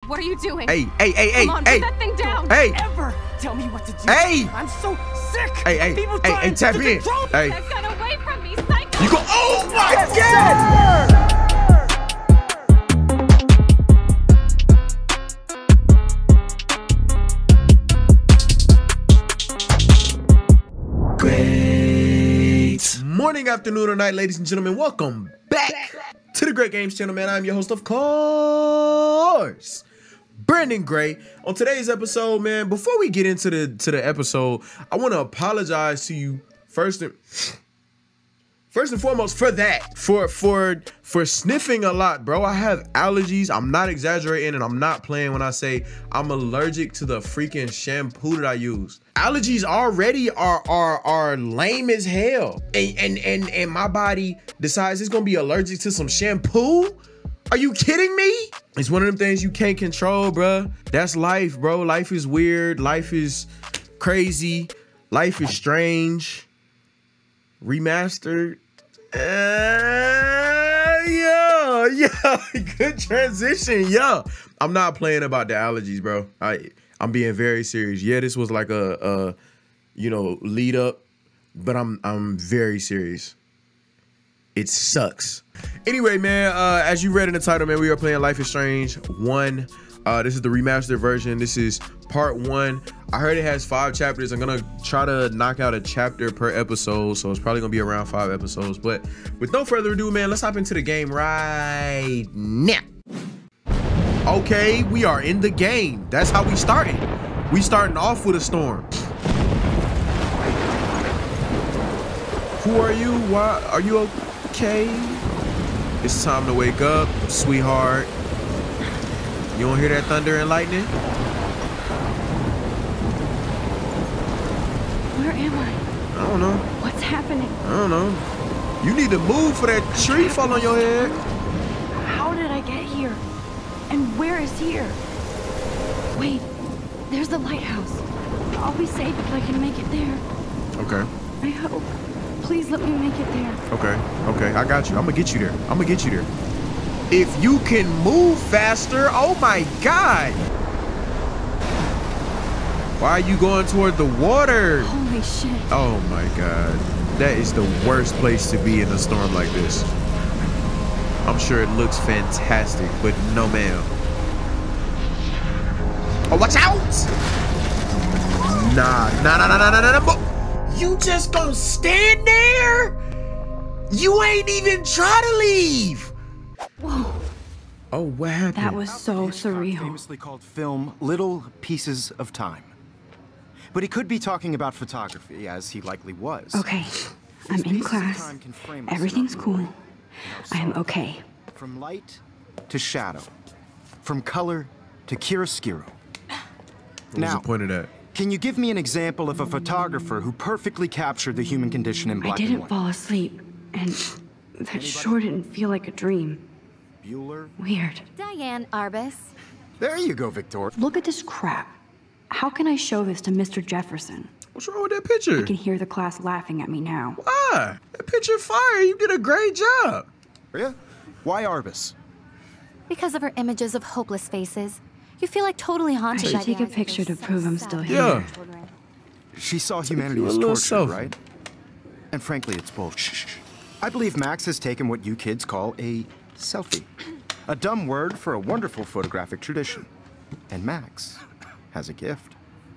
What are you doing? Hey, Come on, put that thing down. Hey. Ever tell me what to do. Hey. I'm so sick. Hey, People trying tap to in. control me. Hey. Get away from me, psycho. You go, oh my Yes, God! Great morning, afternoon, or night, ladies and gentlemen. Welcome back to the Great Games channel, man. I'm your host, of course, Brandon Grayt. On today's episode, man, before we get into the episode, I want to apologize to you first and foremost for that, for sniffing a lot, bro. I have allergies. I'm not exaggerating, and I'm not playing when I say I'm allergic to the freaking shampoo that I use. Allergies already are lame as hell, and my body decides it's gonna be allergic to some shampoo. Are you kidding me? It's one of them things you can't control, bro. That's life, bro. Life is weird. Life is crazy. Life is strange. Remastered. Yeah, good transition. Yeah, I'm not playing about the allergies, bro. I'm being very serious. Yeah, this was like a lead up, but I'm very serious. It sucks. Anyway, man, as you read in the title, man, we are playing Life is Strange 1. This is the remastered version. This is part 1. I heard it has 5 chapters. I'm gonna try to knock out a chapter per episode, so it's probably gonna be around 5 episodes. But with no further ado, man, let's hop into the game right now. Okay, we are in the game. That's how we started. We starting off with a storm. Who are you? Why are you okay? It's time to wake up, sweetheart. You don't hear that thunder and lightning? Where am I? I don't know. What's happening? I don't know. You need to move for that tree fall on your head. How did I get here? And where is here? Wait, there's the lighthouse. I'll be safe if I can make it there. Okay. I hope. Please let me make it there. Okay, I got you. I'm gonna get you there. If you can move faster, oh my God. Why are you going toward the water? Holy shit. Oh my God. That is the worst place to be in a storm like this. I'm sure it looks fantastic, but no ma'am. Oh, watch out! Nah. You just gonna stand there? You ain't even try to leave. Whoa. Oh, what happened? That was so surreal. Famously called film Little Pieces of Time. But he could be talking about photography, as he likely was. Okay, I'm in class. Everything's cool. I am okay. From light to shadow. From color to chiaroscuro. What was the point of that? Can you give me an example of a photographer who perfectly captured the human condition in black and I didn't white? fall asleep, and that sure didn't feel like a dream. Bueller? Weird. Diane Arbus. There you go, Victor. Look at this crap. How can I show this to Mr. Jefferson? What's wrong with that picture? I can hear the class laughing at me now. Why? That picture fire. You did a great job. Yeah? Why Arbus? Because of her images of hopeless faces. You feel like totally I haunted. should take a picture to prove I'm still here. Yeah. She saw humanity a as little torture, selfie. right? And frankly, it's bullshit. I believe Max has taken what you kids call a selfie. A dumb word for a wonderful photographic tradition. And Max has a gift.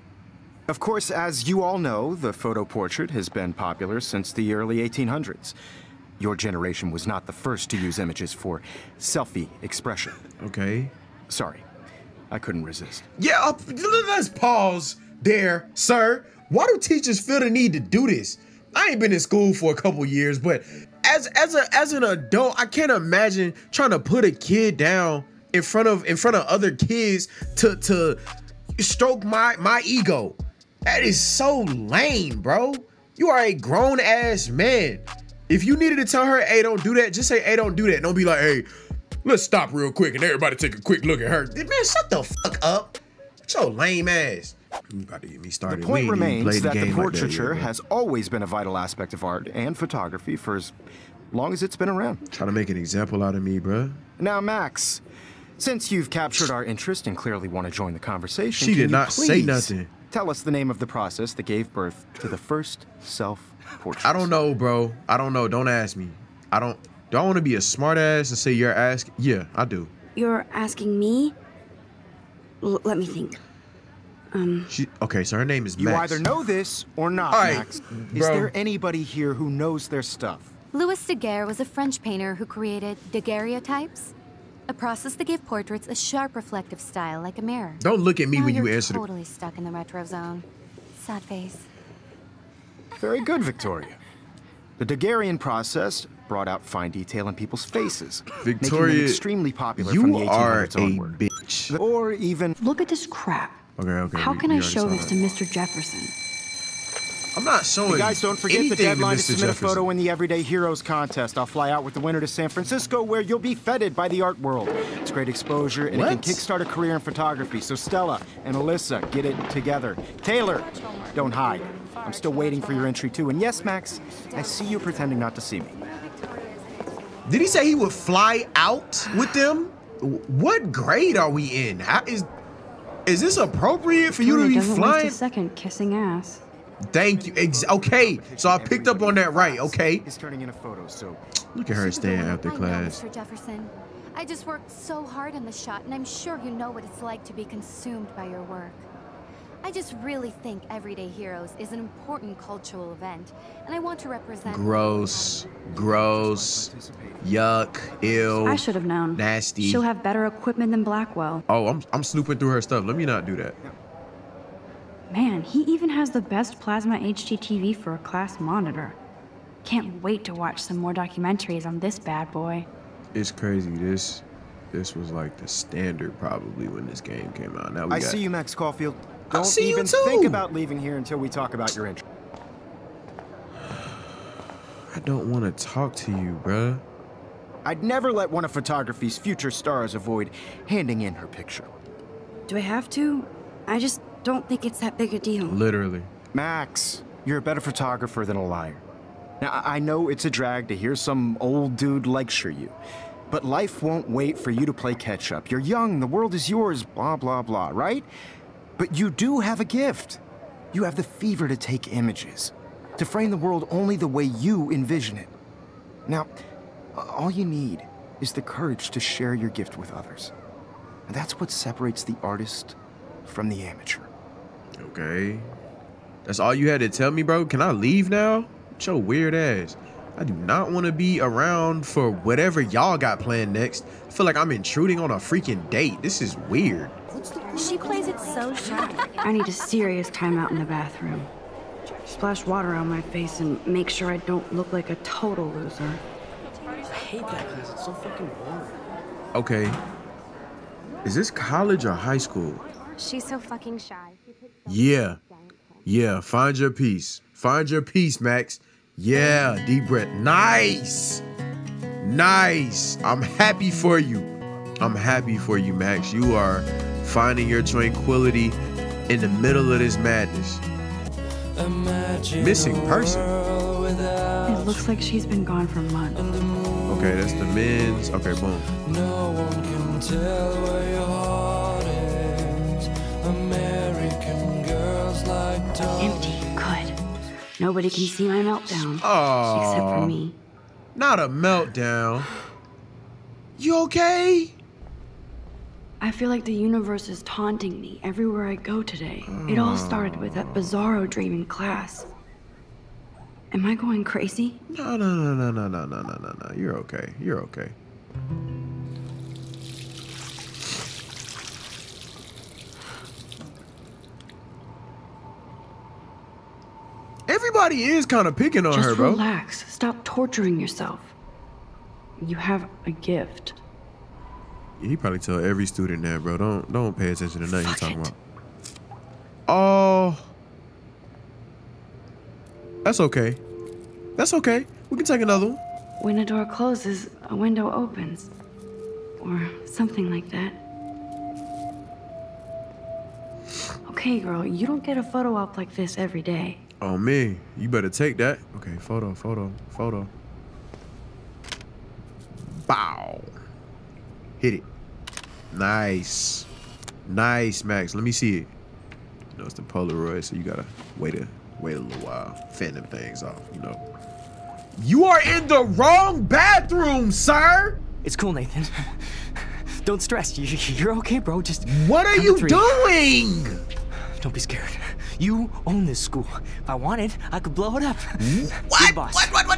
Of course, as you all know, the photo portrait has been popular since the early 1800s. Your generation was not the first to use images for selfie expression. Okay. Sorry, I couldn't resist. Yeah, let's pause there, sir. Why do teachers feel the need to do this? I ain't been in school for a couple years, but as an adult, I can't imagine trying to put a kid down in front of other kids to stroke my ego. That is so lame, bro. You are a grown ass man. If you needed to tell her, hey, don't do that, just say, hey, don't do that. Don't be like, hey, let's stop real quick and everybody take a quick look at her. Man, shut the fuck up. Shut your lame ass. You about to get me started. The point remains that the game portraiture like that, has always been a vital aspect of art and photography for as long as it's been around. Trying to make an example out of me, bro. Now, Max, Since you've captured our interest and clearly want to join the conversation, She can did you not say please nothing. Tell us the name of the process that gave birth to the first self-portrait. I don't know, bro. I don't know. Don't ask me. Do I want to be a smart ass and say you're asking? Yeah, I do. You're asking me? Let me think. Okay, so her name is You Max. either know this or not, All right, Max. Is bro. there anybody here who knows their stuff? Louis Daguerre was a French painter who created daguerreotypes, a process that gave portraits a sharp reflective style like a mirror. Don't look at me Now when you you're answer totally stuck in the retro zone. Sad face. Very good, Victoria. The Daguerrean process brought out fine detail in people's faces, Victoria, making them extremely popular from the you are 1800s a onward. bitch. Or even... Look at this crap. Okay. How can I already show saw this that. to Mr. Jefferson? I'm not showing Hey guys, don't forget the anything deadline to Mr. submit a Jefferson. photo in the Everyday Heroes contest. I'll fly out with the winner to San Francisco, where you'll be feted by the art world. It's great exposure, and it can What? kickstart a career in photography. So Stella and Alyssa, get it together. Taylor, don't hide. I'm still waiting for your entry too. And yes, Max, I see you pretending not to see me. Did he say he would fly out with them? What grade are we in? Is this appropriate for you to be doesn't flying? waste a second kissing ass. Thank you. Okay, so I picked up on that right. Okay. Is turning in a photo, so Look at her staying after I know, class. Mr. Jefferson. I just worked so hard on the shot, and I'm sure you know what it's like to be consumed by your work. I just really think Everyday Heroes is an important cultural event, and I want to represent... Gross. Yuck. Ew. I should have known. Nasty. She'll have better equipment than Blackwell. Oh, I'm snooping through her stuff. Let me not do that. Man, he even has the best plasma HDTV for a class monitor. Can't wait to watch some more documentaries on this bad boy. It's crazy. This was like the standard probably when this game came out. Now we I got... see you, Max Caulfield. I Don't see you even too. think about leaving here until we talk about your entry. I don't want to talk to you, bruh. I'd never let one of photography's future stars avoid handing in her picture. Do I have to? I just don't think it's that big a deal. Literally. Max, you're a better photographer than a liar. Now, I know it's a drag to hear some old dude lecture you, but life won't wait for you to play catch-up. You're young, the world is yours, blah, blah, blah, right? But you do have a gift. You have the fever to take images, to frame the world only the way you envision it. Now, all you need is the courage to share your gift with others. And that's what separates the artist from the amateur. Okay. That's all you had to tell me, bro? Can I leave now? With your weird ass. I do not want to be around for whatever y'all got planned next. I feel like I'm intruding on a freaking date. This is weird. She plays it so shy. I need a serious timeout in the bathroom. Splash water on my face and make sure I don't look like a total loser. I hate that class. It's so fucking boring. Okay. Is this college or high school? She's so fucking shy. Yeah. Find your peace. Find your peace, Max. Yeah. Deep breath. Nice. I'm happy for you. Max. You are finding your tranquility in the middle of this madness. Missing person. It looks like she's been gone for months. Okay, that's the men's. Okay, boom. No one can tell where your heart is. American girls like dogs. Empty. Good. Nobody can see my meltdown. Aw. Except for me. Not a meltdown. You okay? I feel like the universe is taunting me everywhere I go today. It all started with that bizarro dream in class. Am I going crazy? No. You're okay. Everybody is kind of picking on Just her, bro. relax. Stop torturing yourself. You have a gift. He probably tell every student that, bro. Don't pay attention to nothing he's talking it. about. Oh. That's okay. We can take another one. When a door closes, a window opens. Or something like that. Okay, girl, you don't get a photo op like this every day. Oh, me. You better take that. Okay, photo. Bow. Hit it. Nice. Nice, Max. Let me see it. You know, it's the Polaroid, so you gotta wait a little while. Fan them things off, you know. You are in the wrong bathroom, sir! It's cool, Nathan. Don't stress. You're okay, bro. Just what are you doing? Don't be scared. You own this school. If I wanted, I could blow it up. What? Boss.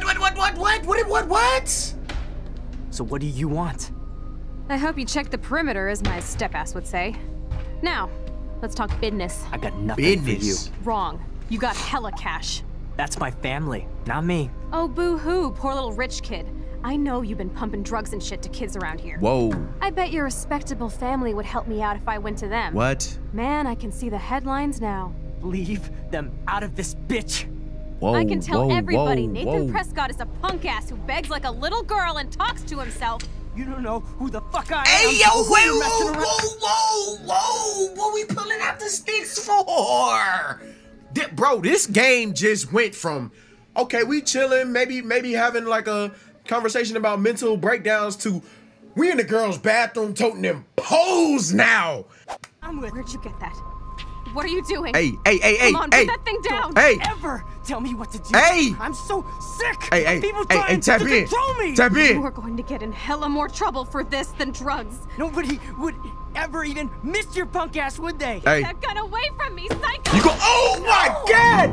What? So what do you want? I hope you checked the perimeter, as my step-ass would say. Now, let's talk business. I got nothing for you. Wrong. You got hella cash. That's my family, not me. Oh, boo-hoo, poor little rich kid. I know you've been pumping drugs and shit to kids around here. Whoa. I bet your respectable family would help me out if I went to them. What? Man, I can see the headlines now. Leave them out of this bitch. Whoa, I can tell everybody Nathan whoa. Prescott is a punk ass who begs like a little girl and talks to himself. You don't know who the fuck I am. Hey, yo, or who wait, you're messing around- whoa. What we pulling out the sticks for? Bro, this game just went from, okay, we chilling, maybe having like a conversation about mental breakdowns to we in the girls' bathroom toting them poles now. Where'd you get that? What are you doing? Hey. Come on, put that thing down. Hey. Ever tell me what to do. Hey. I'm so sick. Hey, People trying tap to in. control me. Tap in. You are going to get in hella more trouble for this than drugs. Nobody would ever even miss your punk ass, would they? Hey. Get that gun away from me, psycho! You go, oh my God!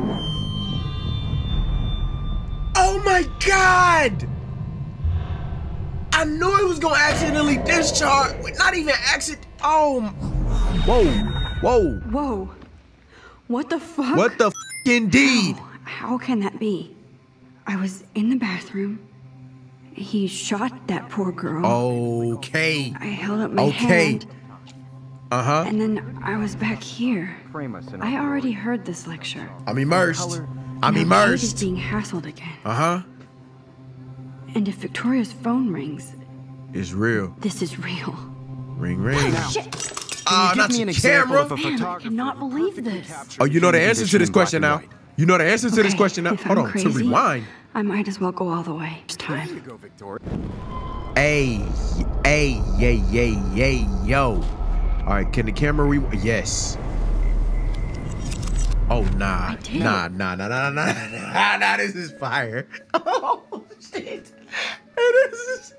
Oh my God! I knew it was gonna accidentally discharge. Not even accident. Oh. Whoa. Whoa. What the fuck? What the f indeed? How can that be? I was in the bathroom. He shot that poor girl. Okay. I held up my hand. Uh-huh. And then I was back here. I already heard this lecture. I'm immersed. I'm Now Kate is immersed. being hassled again. Uh-huh. And if Victoria's phone rings, It's real. this is real. Ring. Shit! Can you not give me an the example camera. of a Man, I photographer cannot who believe perfectly this. captured Oh, you know the human answer to this condition in question now. black and white? You know the answer to this Okay, question now. if Hold I'm on, crazy, to rewind. I might as well go all the way. It's There you time. go, Victoria. Hey, yo. All right, can the camera yes. Oh, nah. I did. Nah, this is fire. Oh, shit. This is,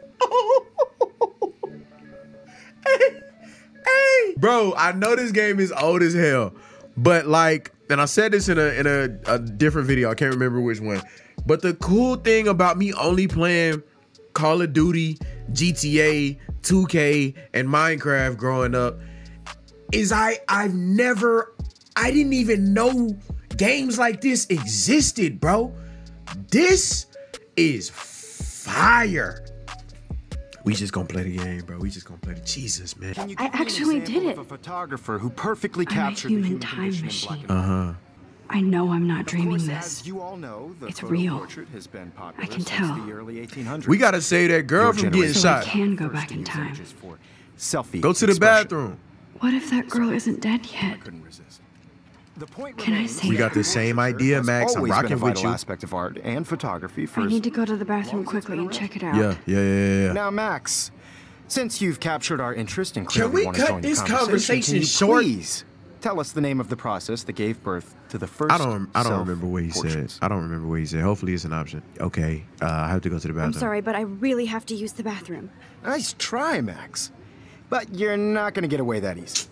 Hey. Bro, I know this game is old as hell, but like, and I said this in a different video, I can't remember which one, but the cool thing about me only playing Call of Duty, GTA, 2K, and Minecraft growing up is I didn't even know games like this existed, bro. This is fire. We just gonna play the game, bro. We just gonna play the Jesus, man. Can you I give me an actually example did of it. A photographer who perfectly I'm a captured the human human time condition in black machine. and white. I know I'm not Of dreaming course, this. as you all know, the It's photo real. portrait has been popular I can since tell. the early 1800s. We gotta save that girl Your from getting generation So I shot. can go first back to in use time. images for selfie Go to the expression. bathroom. What if that girl isn't dead yet? Couldn't resist. The point Can I remains say We got her? the same idea, has Max. I'm always been rocking a with vital you. aspect of art and photography for I as need to go to the bathroom quickly and check it out. Yeah. Now, Max, since you've captured our interest and Can clearly we want to cut join the this conversation, conversation can you short? please tell us the name of the process that gave birth to the first I don't remember what he said. self-portraits? I don't remember what he said. Hopefully it's an option. Okay, I have to go to the bathroom. I'm sorry, but I really have to use the bathroom. Nice try, Max. But you're not going to get away that easy.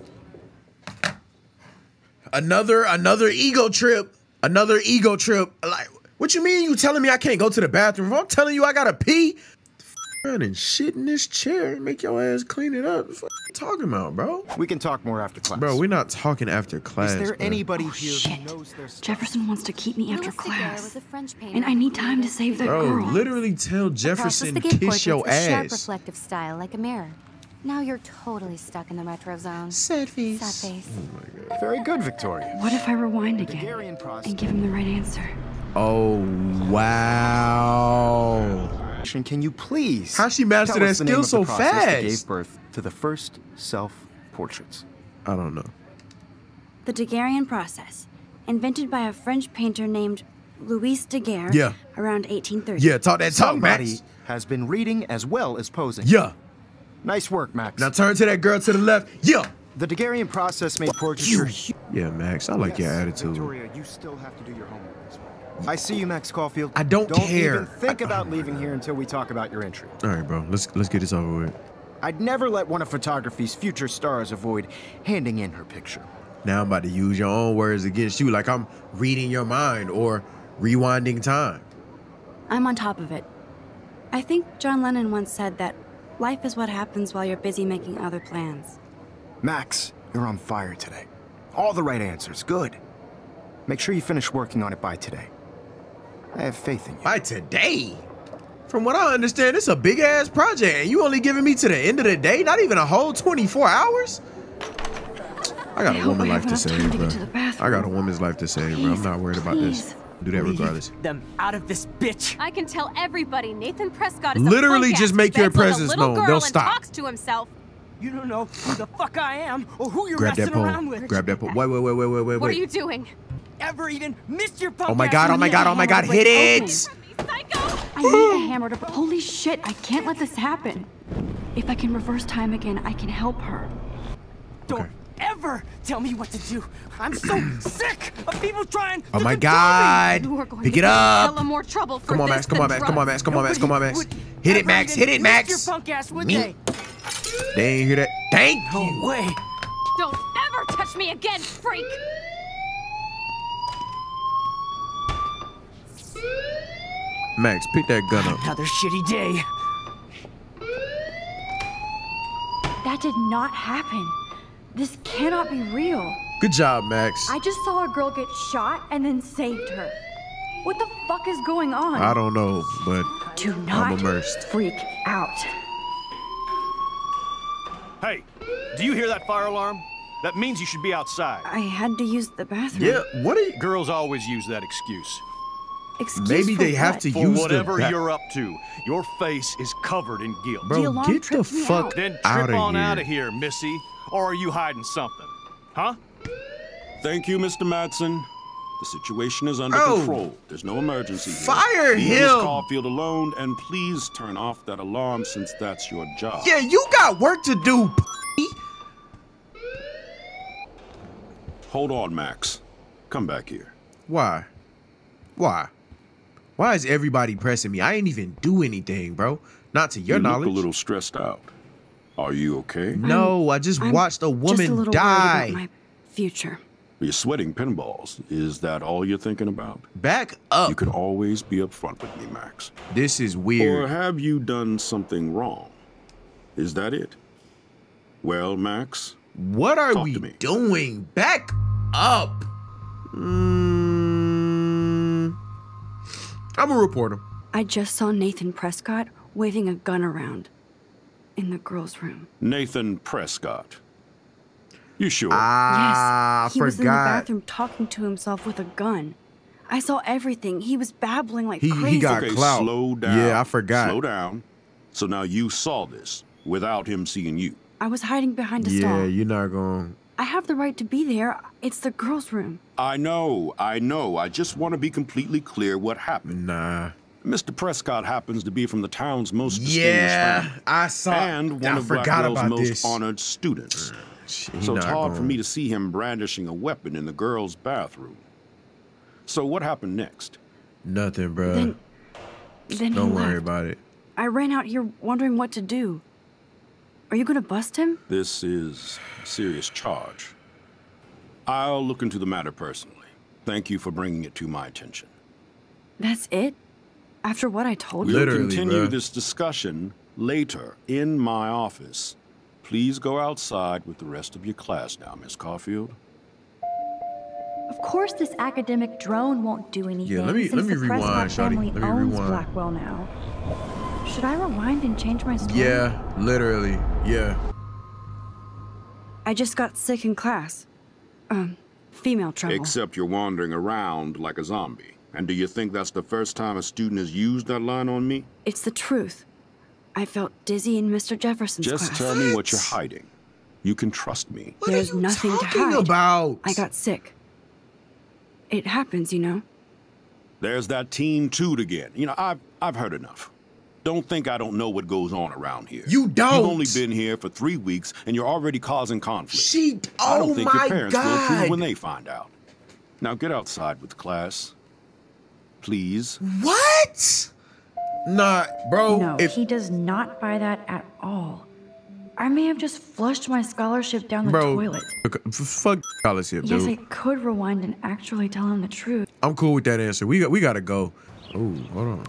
Another ego trip. Another ego trip. Like, what you mean you telling me I can't go to the bathroom? If I'm telling you I gotta pee, and shit in this chair and make your ass clean it up. What you talking about, bro? We can talk more after class. Bro, we're not talking after class. Is there bro. anybody here Shit. who knows their stuff? Jefferson wants to keep me after Louis Daguerre class. was a French painter And I need who time to created save that Bro, girl. literally tell process Jefferson that gave kiss your portraits a sharp ass. reflective style like a mirror. Now you're totally stuck in the retro zone. Sad face. Sad face. Very good, Victoria. What if I rewind Daguerrean again process. and give him the right answer? Oh, wow. Can you please How she mastered tell that us the name skill of so the process that fast? gave birth to the first self-portraits? I don't know. The Daguerrean process, invented by a French painter named Louis Daguerre around 1830. Yeah, talk that talk, Somebody Max. has been reading as well as posing. Yeah. Nice work, Max. Now turn to that girl to the left. Yeah. The Daguerrean process made portraiture. Yeah, Max, I like your attitude. Victoria, you still have to do your homework as well. I see you, Max Caulfield. I don't care. Don't even think about leaving here until we talk about your entry. All right, bro. Let's get this over with. I'd never let one of photography's future stars avoid handing in her picture. Now I'm about to use your own words against you, like I'm reading your mind or rewinding time. I'm on top of it. I think John Lennon once said that life is what happens while you're busy making other plans. Max, you're on fire today. All the right answers. Good. Make sure you finish working on it by today. I have faith in you. By today? From what I understand, it's a big-ass project, and you only giving me to the end of the day? Not even a whole 24 hours? I got a woman's life to save, bro. I got a woman's life to save, bro. I'm not worried about this. Do that regardless. Leave them out of this bitch. I can tell everybody Nathan Prescott is literally a just make your presence like known. They'll stop. Talks to himself. You don't know who the fuck I am or who you're Grab that messing around pole. with. Grab that pole. Wait. What are you doing? Ever even missed your punk Oh my god, ass? oh my god, oh my god, hit it! Psycho! I need a hammer to. Holy shit, I can't let this happen. If I can reverse time again, I can help her. Don't ever tell me what to do. I'm so sick of people trying Oh to my control god! You are going Pick to it get up! hella more trouble for Come on, this Max, come on, than Max, come on, drugs. Max, come on, Max, come on, Max. Would Hit it, ever Max, even hit it, miss Max! Your punk ass, would Me. they? They ain't hear that. Thank No you! way. Don't ever touch me again, freak! Max, pick that gun up. Another shitty day. That did not happen. This cannot be real. Good job, Max. I just saw a girl get shot and then saved her. What the fuck is going on? I don't know, but Do not I'm immersed. freak out. Hey, do you hear that fire alarm? That means you should be outside. I had to use the bathroom. Yeah, what are you... Girls always use that excuse. Excuse Maybe for they have what? to For use whatever the... you're up to, your face is covered in guilt. Bro, alarm get the tripped me fuck out. Then out trip of on here. out of here, Missy. Or are you hiding something? Huh? Thank you, Mr. Madsen. The situation is under Oh. control. There's no emergency here. Fire Leave Miss him! Caulfield alone, and please turn off that alarm since that's your job. Yeah, you got work to do, p***. Hold on, Max. Come back here. Why? Why? Why is everybody pressing me? I ain't even do anything, bro. Not to your You knowledge. look a little stressed out. Are you okay? No, I just watched a Just a woman little die. worried about my future. You're sweating pinballs. Is that all you're thinking about? Back up. You can always be upfront with me, Max. This is Or weird. have you done something wrong? Is that it? Well, Max, What are Talk we to me. doing? Back up. I'm a reporter. I just saw Nathan Prescott waving a gun around in the girls' room. Nathan Prescott. You sure? Ah, Yes, he I was in the forgot. bathroom talking to himself with a gun. I saw everything. He was babbling like He crazy. got Okay, clout. slow down. Yeah, I forgot. Slow down. So now you saw this without him seeing you. I was hiding behind a Yeah, stall. you're not going. I have the right to be there. It's the girls' room. I know. I just want to be completely clear what happened. Nah. Mr. Prescott happens to be from the town's most distinguished Yeah, family. I saw. And one I of forgot Blackwell's about most this. honored students. He So it's not hard for going. me to see him brandishing a weapon in the girls' bathroom. So what happened next? Nothing, bro. Then he Don't worry left. about it. I ran out here wondering what to do. Are you gonna bust him? This is a serious charge. I'll look into the matter personally. Thank you for bringing it to my attention. That's it? After what I told you? Literally, We'll continue bruh. this discussion later in my office. Please go outside with the rest of your class now, Miss Caulfield. Of course this academic drone won't do anything let me since the rewind, Prescott shawty. family Let me owns rewind. Blackwell now. Should I rewind and change my story? Yeah, literally. Yeah. I just got sick in class. Female trouble. Except you're wandering around like a zombie. And do you think that's the first time a student has used that line on me? It's the truth. I felt dizzy in Mr. Jefferson's Just class. tell me what you're hiding. You can trust me. What There's are you nothing to talking hide. about? I got sick. It happens, you know. There's that teen toot again. You know, I've heard enough. Don't think I don't know what goes on around here. You don't. You've only been here for 3 weeks, and you're already causing conflict. I Oh don't think my your parents will God. approve when they find out. Now get outside with class. Please. What? Nah, bro. No, he does not buy that at all. I may have just flushed my scholarship down the toilet. Fuck scholarship, Yes, dude. I could rewind and actually tell him the truth. I'm cool with that answer. We gotta go. Oh, hold on.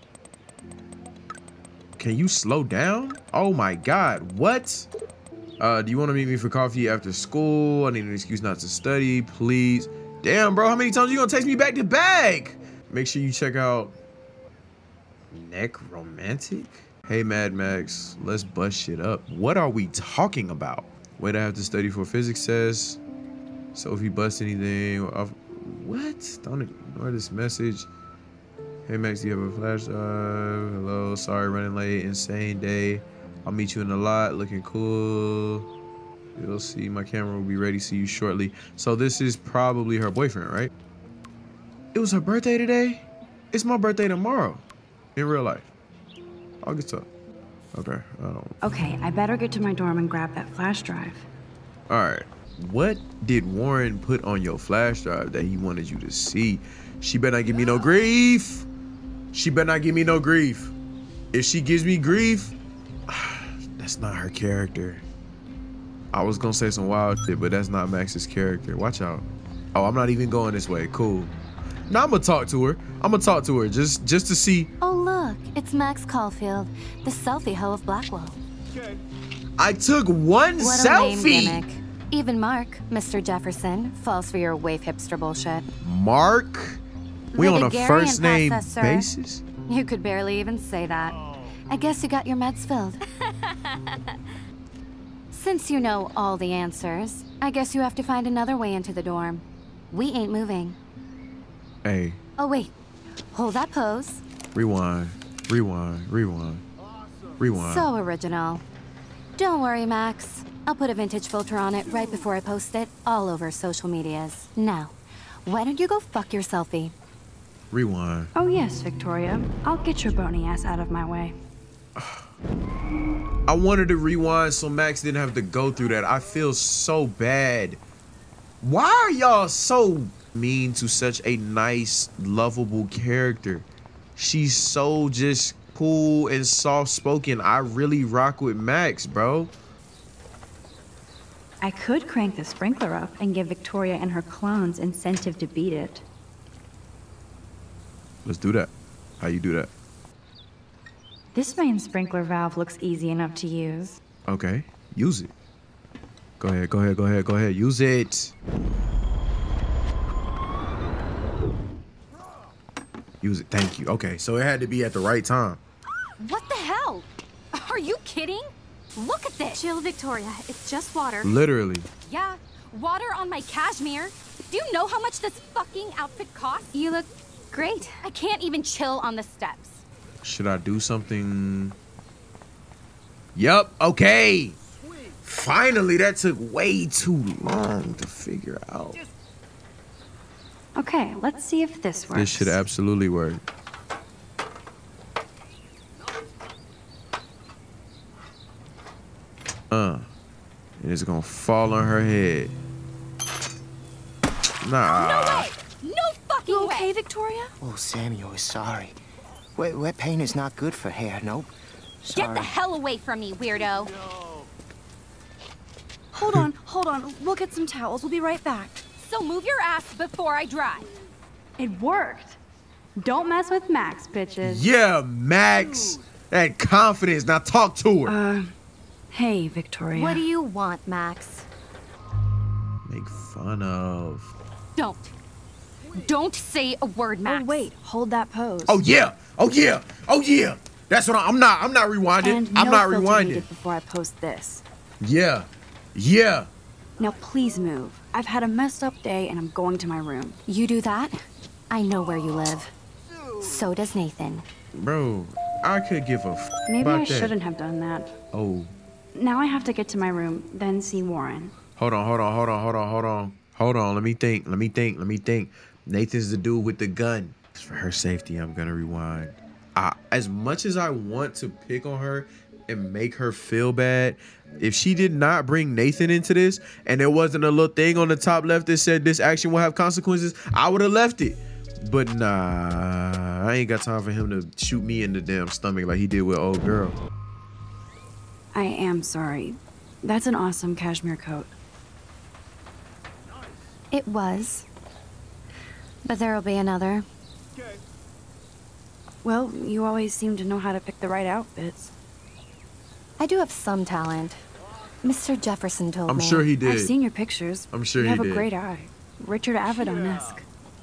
Can you slow down? Oh my God, what? Do you want to meet me for coffee after school? I need an excuse not to study, please. Damn, bro, how many times you gonna text me back to back? Make sure you check out Necromantic. Hey, Mad Max, let's bust shit up. What are we talking about? Wait, I have to study for physics test. So if you bust anything, what? Don't ignore this message. Hey Max, do you have a flash drive? Hello, sorry, running late. Insane day. I'll meet you in the lot. Looking cool. You'll see. My camera will be ready. See you shortly. So this is probably her boyfriend, right? It was her birthday today. It's my birthday tomorrow. In real life. August 12th. Okay. Okay, I better get to my dorm and grab that flash drive. All right. What did Warren put on your flash drive that he wanted you to see? She better not give me no grief. She better not give me no grief. If she gives me grief, that's not her character. I was gonna say some wild shit, but that's not Max's character. Watch out. Oh, I'm not even going this way. Cool. Now I'm gonna talk to her. Just to see. Oh look, it's Max Caulfield, the selfie hoe of Blackwell. I took one What selfie. A lame gimmick. Even Mark, Mr. Jefferson, falls for your wave hipster bullshit. Mark? We The on a Gregarian first name process, sir. basis? You could barely even say that. I guess you got your meds filled. Since you know all the answers, I guess you have to find another way into the dorm. We ain't moving. Hey, Oh wait, hold that pose. rewind. So original. Don't worry, Max. I'll put a vintage filter on it right before I post it all over social medias. Now, why don't you go fuck your selfie? Rewind. Oh yes, Victoria. I'll get your bony ass out of my way. I wanted to rewind so Max didn't have to go through that. I feel so bad. Why are y'all so mean to such a nice, lovable character? She's so just cool and soft-spoken. I really rock with Max, bro. I could crank the sprinkler up and give Victoria and her clones incentive to beat it. Let's do that. How you do that? This main sprinkler valve looks easy enough to use. Okay, use it. Go ahead. Use it. Use it. Thank you. Okay, so it had to be at the right time. What the hell? Are you kidding? Look at this. Chill, Victoria. It's just water. Literally. Yeah, water on my cashmere. Do you know how much this fucking outfit costs? You look great. I can't even chill on the steps. Should I do something? Yup. Okay. Finally, that took way too long to figure out. Okay, let's see if this works. This should absolutely work. And it's gonna fall on her head. Nah. No way! No fucking way! Okay, Victoria? Oh, Samuel is sorry. Wet paint is not good for hair, nope. Sorry. Get the hell away from me, weirdo! Hold on. We'll get some towels. We'll be right back. So move your ass before I drive. It worked. Don't mess with Max, bitches. Yeah, Max. That confidence. Now talk to her. Hey, Victoria. What do you want, Max? Make fun of. Don't say a word, Max. Oh, wait. Hold that pose. Oh yeah. That's what I'm not rewinding. And I'm no not filter rewinding. needed before I post this. Yeah. Now please move. I've had a messed up day and I'm going to my room. You do that? I know where you live. So does Nathan. Bro, I could give a f Maybe about I that. shouldn't have done that. Oh. Now I have to get to my room, then see Warren. Hold on. Let me think. Nathan's the dude with the gun. For her safety, I'm gonna rewind. as much as I want to pick on her and make her feel bad, if she did not bring Nathan into this and there wasn't a little thing on the top left that said this action will have consequences, I would have left it. But nah, I ain't got time for him to shoot me in the damn stomach like he did with old girl. I am sorry. That's an awesome cashmere coat. It was. But there'll be another. Well, you always seem to know how to pick the right outfits. I do have some talent. Mr. Jefferson told me. I'm sure he did. I've seen your pictures. I'm sure you he have did. a great eye. Richard Avedon-esque.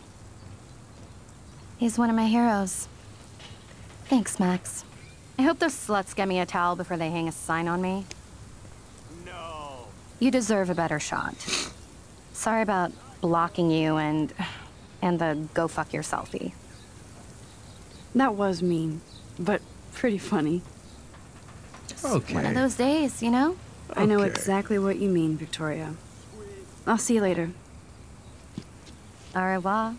He's one of my heroes. Thanks, Max. I hope those sluts get me a towel before they hang a sign on me. No. You deserve a better shot. Sorry about blocking you and the go fuck your selfie. That was mean, but pretty funny. Okay. One of those days, you know? I know exactly what you mean, Victoria. I'll see you later. Au revoir.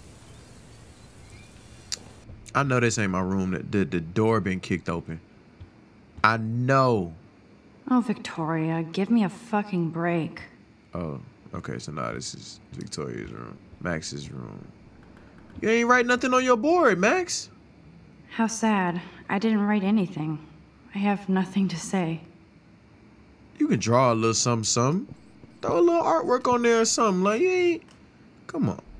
I know this ain't my room. The door been kicked open. I know. Oh, Victoria, give me a fucking break. Oh, okay. So now this is Victoria's room. Max's room. You ain't write nothing on your board, Max. How sad. I didn't write anything. I have nothing to say. You can draw a little something. Throw a little artwork on there or something. Like, you ain't... Come on.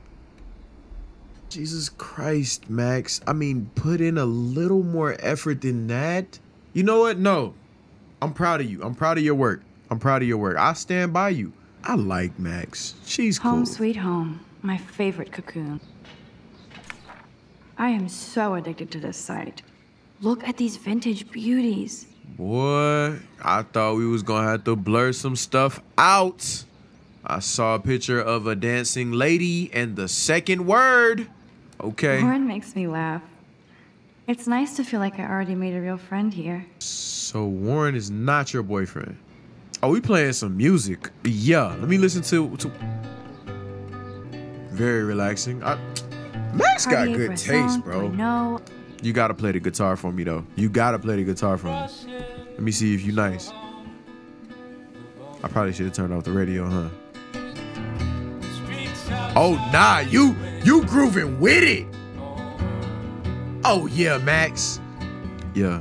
Jesus Christ, Max. I mean, put in a little more effort than that. You know what? No. I'm proud of you. I'm proud of your work. I'm proud of your work. I stand by you. I like Max. She's cool. Home sweet home. My favorite cocoon. I am so addicted to this site. Look at these vintage beauties. Boy, I thought we was gonna have to blur some stuff out. I saw a picture of a dancing lady and the second word. Okay. Warren makes me laugh. It's nice to feel like I already made a real friend here. So Warren is not your boyfriend. Oh, we playing some music. Yeah, let me listen to... Very relaxing. Max got good taste, bro. No. You gotta play the guitar for me, though. You gotta play the guitar for me. Let me see if you nice. I probably should have turned off the radio, huh? Oh, nah, you grooving with it. Oh, yeah, Max. Yeah,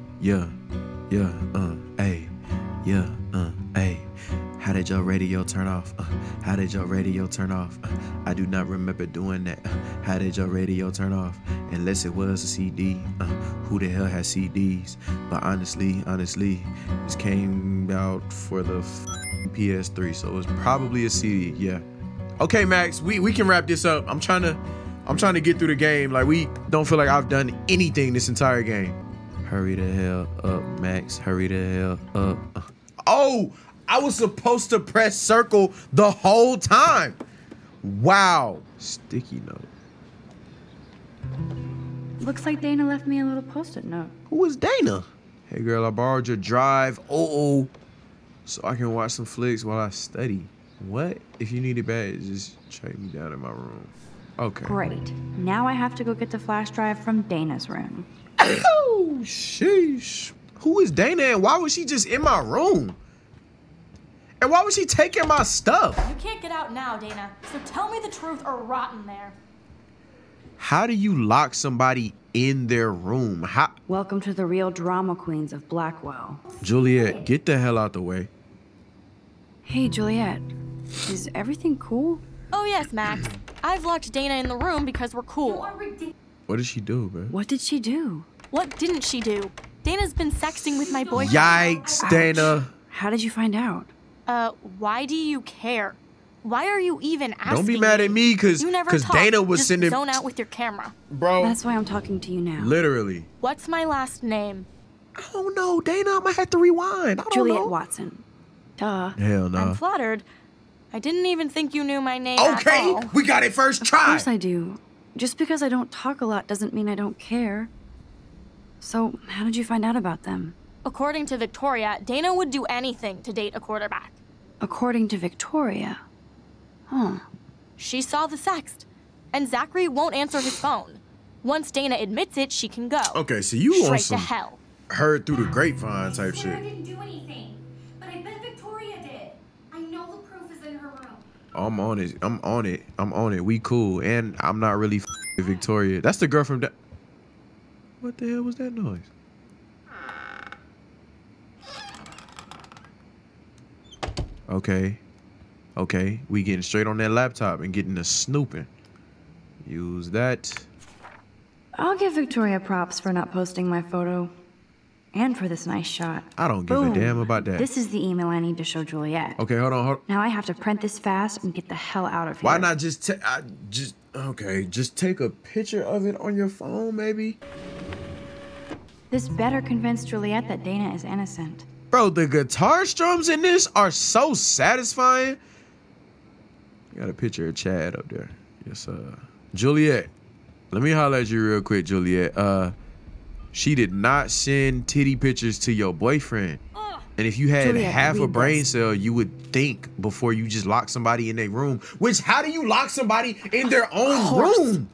hey. How did your radio turn off? How did your radio turn off? I do not remember doing that. How did your radio turn off? Unless it was a CD. Who the hell has CDs? But honestly, this came out for the PS3, so it was probably a CD. Yeah. Okay, Max, we can wrap this up. I'm trying to get through the game. Like, we don't feel like I've done anything this entire game. Hurry the hell up, Max. Hurry the hell up. Oh, I was supposed to press circle the whole time. Wow. Sticky note. Looks like Dana left me a little post-it note. Who is Dana? Hey, girl, I borrowed your drive. So I can watch some flicks while I study. What? If you need it bad, just track me down in my room. Okay. Great. Now I have to go get the flash drive from Dana's room. Oh, sheesh. Who is Dana and why was she just in my room? And why was she taking my stuff? You can't get out now, Dana. So tell me the truth or rot in there. How do you lock somebody in their room? How? Welcome to the real drama queens of Blackwell. Juliet, get the hell out the way. Hey, Juliet. Is everything cool? Oh, yes, Max. I've locked Dana in the room because we're cool. What did she do, man? What did she do? What didn't she do? Dana's been sexting with my boyfriend. Yikes, Dana. How did you find out? Why do you care? Why are you even asking? Don't be mad at me, because Dana was Just sending... zone out with your camera. Bro. That's why I'm talking to you now. Literally. What's my last name? I don't know, Dana. I might have to rewind. I don't Juliet know. Watson. Duh. Hell no. I'm flattered. I didn't even think you knew my name Okay, at all. we got it first try. Of course I do. Just because I don't talk a lot doesn't mean I don't care. So, how did you find out about them? According to Victoria, Dana would do anything to date a quarterback. According to Victoria? Huh. She saw the sext, and Zachary won't answer his phone. Once Dana admits it, she can go. Okay, so you straight want some to hell. heard through the grapevine type shit. I didn't do anything, but I bet Victoria did. I know the proof is in her room. I'm on it. I'm on it. I'm on it. We cool. And I'm not really with Victoria. That's the girl from that. What the hell was that noise? Okay. Okay. We getting straight on that laptop and getting to snooping. Use that. I'll give Victoria props for not posting my photo. And for this nice shot. I don't give a damn about that. This is the email I need to show Juliet. Okay, hold on. Now I have to print this fast and get the hell out of here. Why not just take... just take a picture of it on your phone, maybe? This better convince Juliet that Dana is innocent. Bro, the guitar strums in this are so satisfying. You got a picture of Chad up there. Yes, Juliet. Let me holler at you real quick, Juliet. She did not send titty pictures to your boyfriend. And if you had Juliet, half a brain cell, you would think before you just lock somebody in their room. Which, how do you lock somebody in their own room?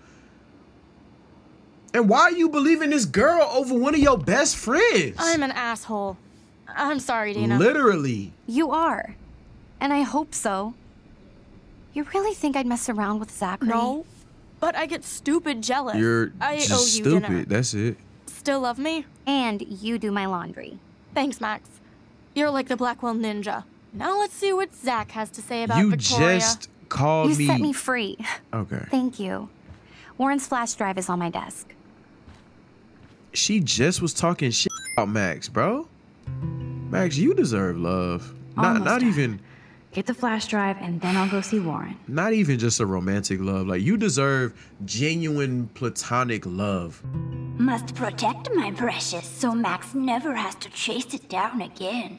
And why are you believing this girl over one of your best friends? I'm an asshole. I'm sorry, Dana. Literally. You are. And I hope so. You really think I'd mess around with Zachary? No, but I get stupid jealous. You're I just owe you stupid. dinner. That's it. Still love me? And you do my laundry. Thanks, Max. You're like the Blackwell Ninja. Now let's see what Zach has to say about You Victoria. just called me. You set me free. Okay. Thank you. Warren's flash drive is on my desk. She just was talking shit about Max, bro. Max, you deserve love. Not even. Get the flash drive and then I'll go see Warren. Not even just a romantic love. Like, you deserve genuine platonic love. Must protect my precious so Max never has to chase it down again.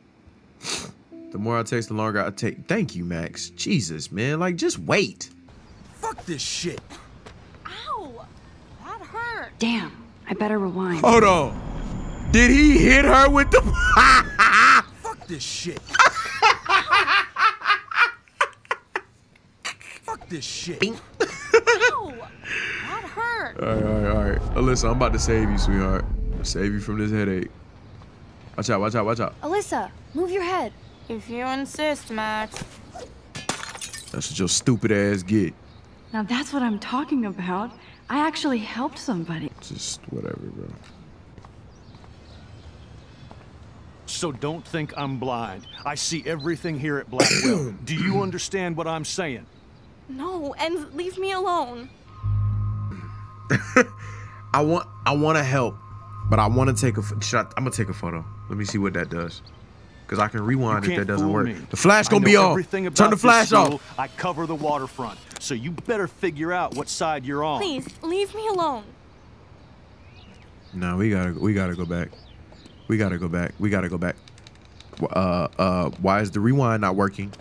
The more I text, the longer I take. Thank you, Max. Jesus, man. Like, just wait. Fuck this shit. Ow! That hurt. Damn, I better rewind. Hold on. Did he hit her with the... Fuck this shit. Fuck this shit. Ow! That hurt. All right. Alyssa, I'm about to save you, sweetheart. Save you from this headache. Watch out, watch out, watch out. Alyssa, move your head. If you insist, Max. That's what your stupid ass get. Now that's what I'm talking about. I actually helped somebody. Just whatever, bro. So don't think I'm blind. I see everything here at Blackwell. Do you understand what I'm saying? No, and leave me alone. I want to help, but I want to take a shot. I'm gonna take a photo. Let me see what that does, because I can rewind if that doesn't work. The flash gonna be off. Turn the flash off. I cover the waterfront, so you better figure out what side you're on. Please, leave me alone. No, we gotta go back. We gotta go back. Why is the rewind not working?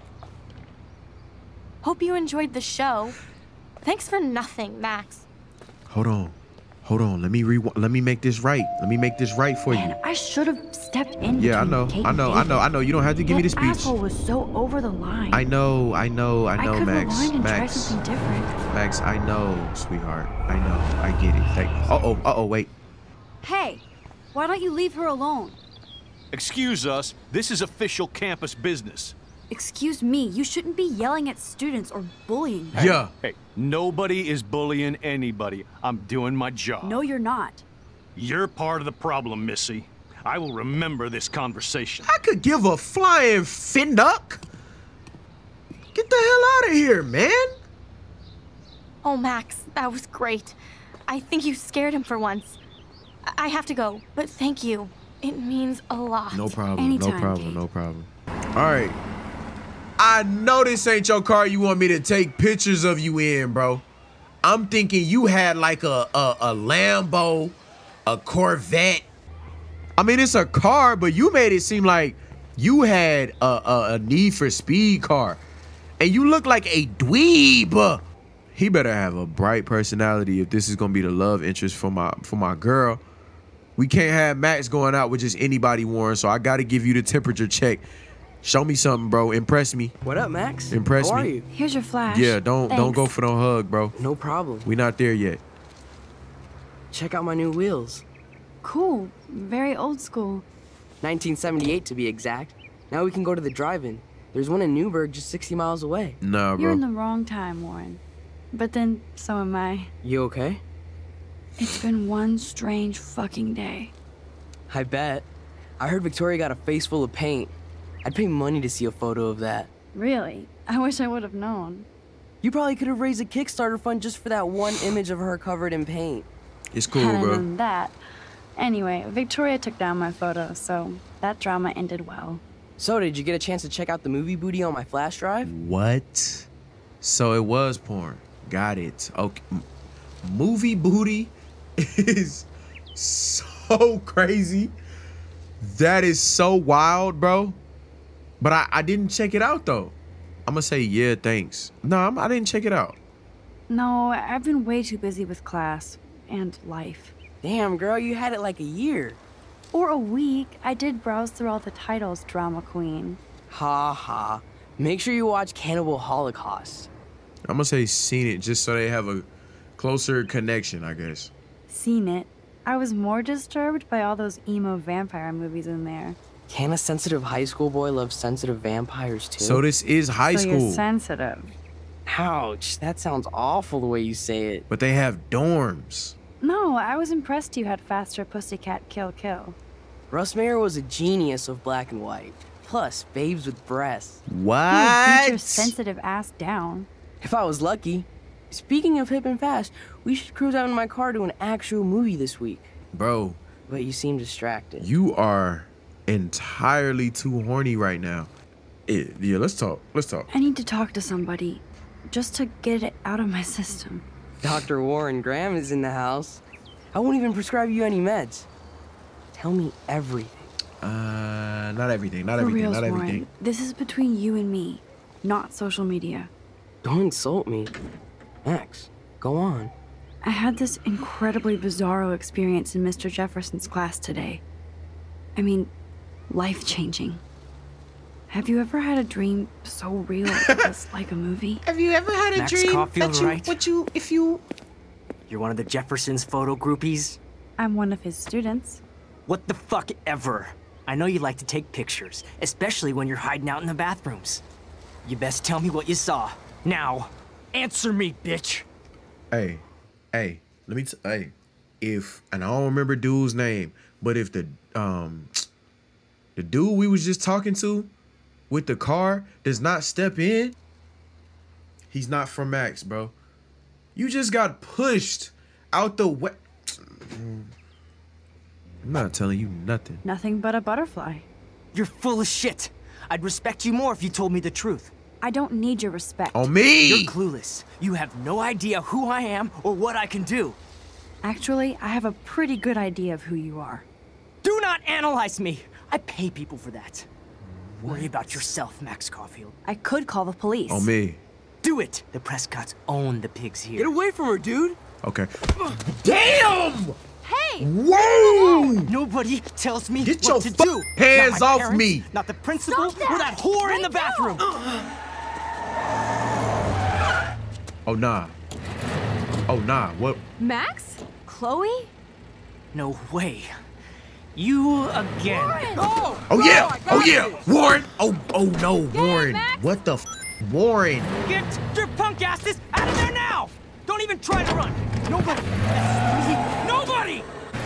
Hope you enjoyed the show. Thanks for nothing, Max. Hold on. Let me make this right. Let me make this right for you. I should have stepped in. Yeah, I know. You don't have to give me the speech. That asshole was so over the line. I know, I could Max. rewind and try something different. Max, I know, sweetheart. I know. I get it. Uh-oh, wait. Hey, why don't you leave her alone? Excuse us. This is official campus business. Excuse me, you shouldn't be yelling at students or bullying them. Hey, nobody is bullying anybody. I'm doing my job. No, you're not. You're part of the problem, Missy. I will remember this conversation. I could give a flying finduck. Get the hell out of here, man. Oh, Max, that was great. I think you scared him for once. I have to go, but thank you. It means a lot. No problem. Anytime, No problem. All right. I know this ain't your car you want me to take pictures of you in, bro. I'm thinking you had like a Lambo, a Corvette. I mean, it's a car, but you made it seem like you had a Need for Speed car. And you look like a dweeb. He better have a bright personality if this is gonna be the love interest for my girl. We can't have Max going out with just anybody, Warren, so I gotta give you the temperature check. Show me something, bro. Impress me. What up, Max? Impress How me. are you? Here's your flash. Yeah, don't go for no hug, bro. No problem. We not there yet. check out my new wheels. Cool. Very old school. 1978 to be exact. Now we can go to the drive-in. There's one in Newburgh just 60 miles away. Nah, bro. You're in the wrong time, Warren. But then, so am I. You okay? It's been one strange fucking day. I bet. I heard Victoria got a face full of paint. I'd pay money to see a photo of that. Really? I wish I would have known. You probably could have raised a Kickstarter fund just for that one image of her covered in paint. It's cool, Hadn't bro. known that. Anyway, Victoria took down my photo, so that drama ended well. So, did you get a chance to check out the movie booty on my flash drive? What? So it was porn. Got it. Okay. Movie booty is so crazy. That is so wild, bro. But I didn't check it out, though. I'm gonna say, yeah, thanks. No, I didn't check it out. No, I've been way too busy with class and life. Damn, girl, you had it like a year. Or a week. I did browse through all the titles, drama queen. Ha ha. Make sure you watch Cannibal Holocaust. I'm gonna say seen it just so they have a closer connection, I guess. Seen it. I was more disturbed by all those emo vampire movies in there. Can a sensitive high school boy love sensitive vampires too? So this is high school. You're sensitive. Ouch, that sounds awful the way you say it. But they have dorms. No, I was impressed you had faster pussycat kill kill. Russ Meyer was a genius of black and white. Plus, babes with breasts. What? You would beat your sensitive ass down. If I was lucky. Speaking of hip and fast, we should cruise out in my car to an actual movie this week. Bro. But you seem distracted. You are entirely too horny right now. Yeah, let's talk. Let's talk. I need to talk to somebody, just to get it out of my system. Dr. Warren Graham is in the house. I won't even prescribe you any meds. Tell me everything. Not everything, not For everything, reals, not Warren, everything. this is between you and me, not social media. Don't insult me. Max, go on. I had this incredibly bizarro experience in Mr. Jefferson's class today. I mean, life-changing. Have you ever had a dream so real it was like a movie? Have you ever had a Max dream Caulfield, that you, right? You're one of the Jefferson's photo groupies? I'm one of his students. What the fuck ever. I know you like to take pictures, especially when you're hiding out in the bathrooms. You best tell me what you saw. Now, answer me, bitch. Hey, let me if, and I don't remember dude's name, but if the dude we was just talking to with the car does not step in, he's not from Max, bro. You just got pushed out the way. I'm not telling you nothing. Nothing but a butterfly. You're full of shit. I'd respect you more if you told me the truth. I don't need your respect. On me! You're clueless. You have no idea who I am or what I can do. Actually, I have a pretty good idea of who you are. Do not analyze me. I pay people for that. Worry about yourself, Max Caulfield. I could call the police. On me. Do it. The Prescotts own the pigs here. Get away from her, dude. Okay. Damn! Hey! Whoa! Nobody tells me Get what your to do. hands Not my off parents, me. Not the principal or that whore in the bathroom. Oh, nah. Oh, nah. What? Max? Chloe? No way. You again. Warren! Oh, yeah. Oh, yeah. Warren. Oh, no, Warren. Max. What the Warren? Get your punk asses out of there now! Don't even try to run. Nobody. Nobody.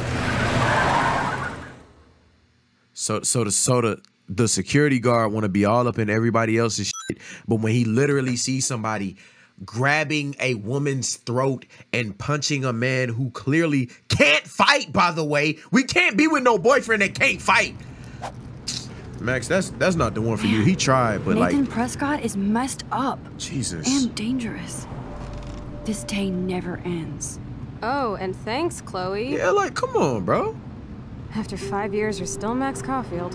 So the security guard want to be all up in everybody else's shit, but when he literally sees somebody grabbing a woman's throat and punching a man who clearly can't fight, by the way, we can't be with no boyfriend that can't fight. Max, that's not the one for you. He tried, but Nathan like Prescott is messed up. Jesus. And dangerous. This day never ends. Oh, and thanks, Chloe. Yeah, like, come on, bro. After 5 years, you're still Max Caulfield.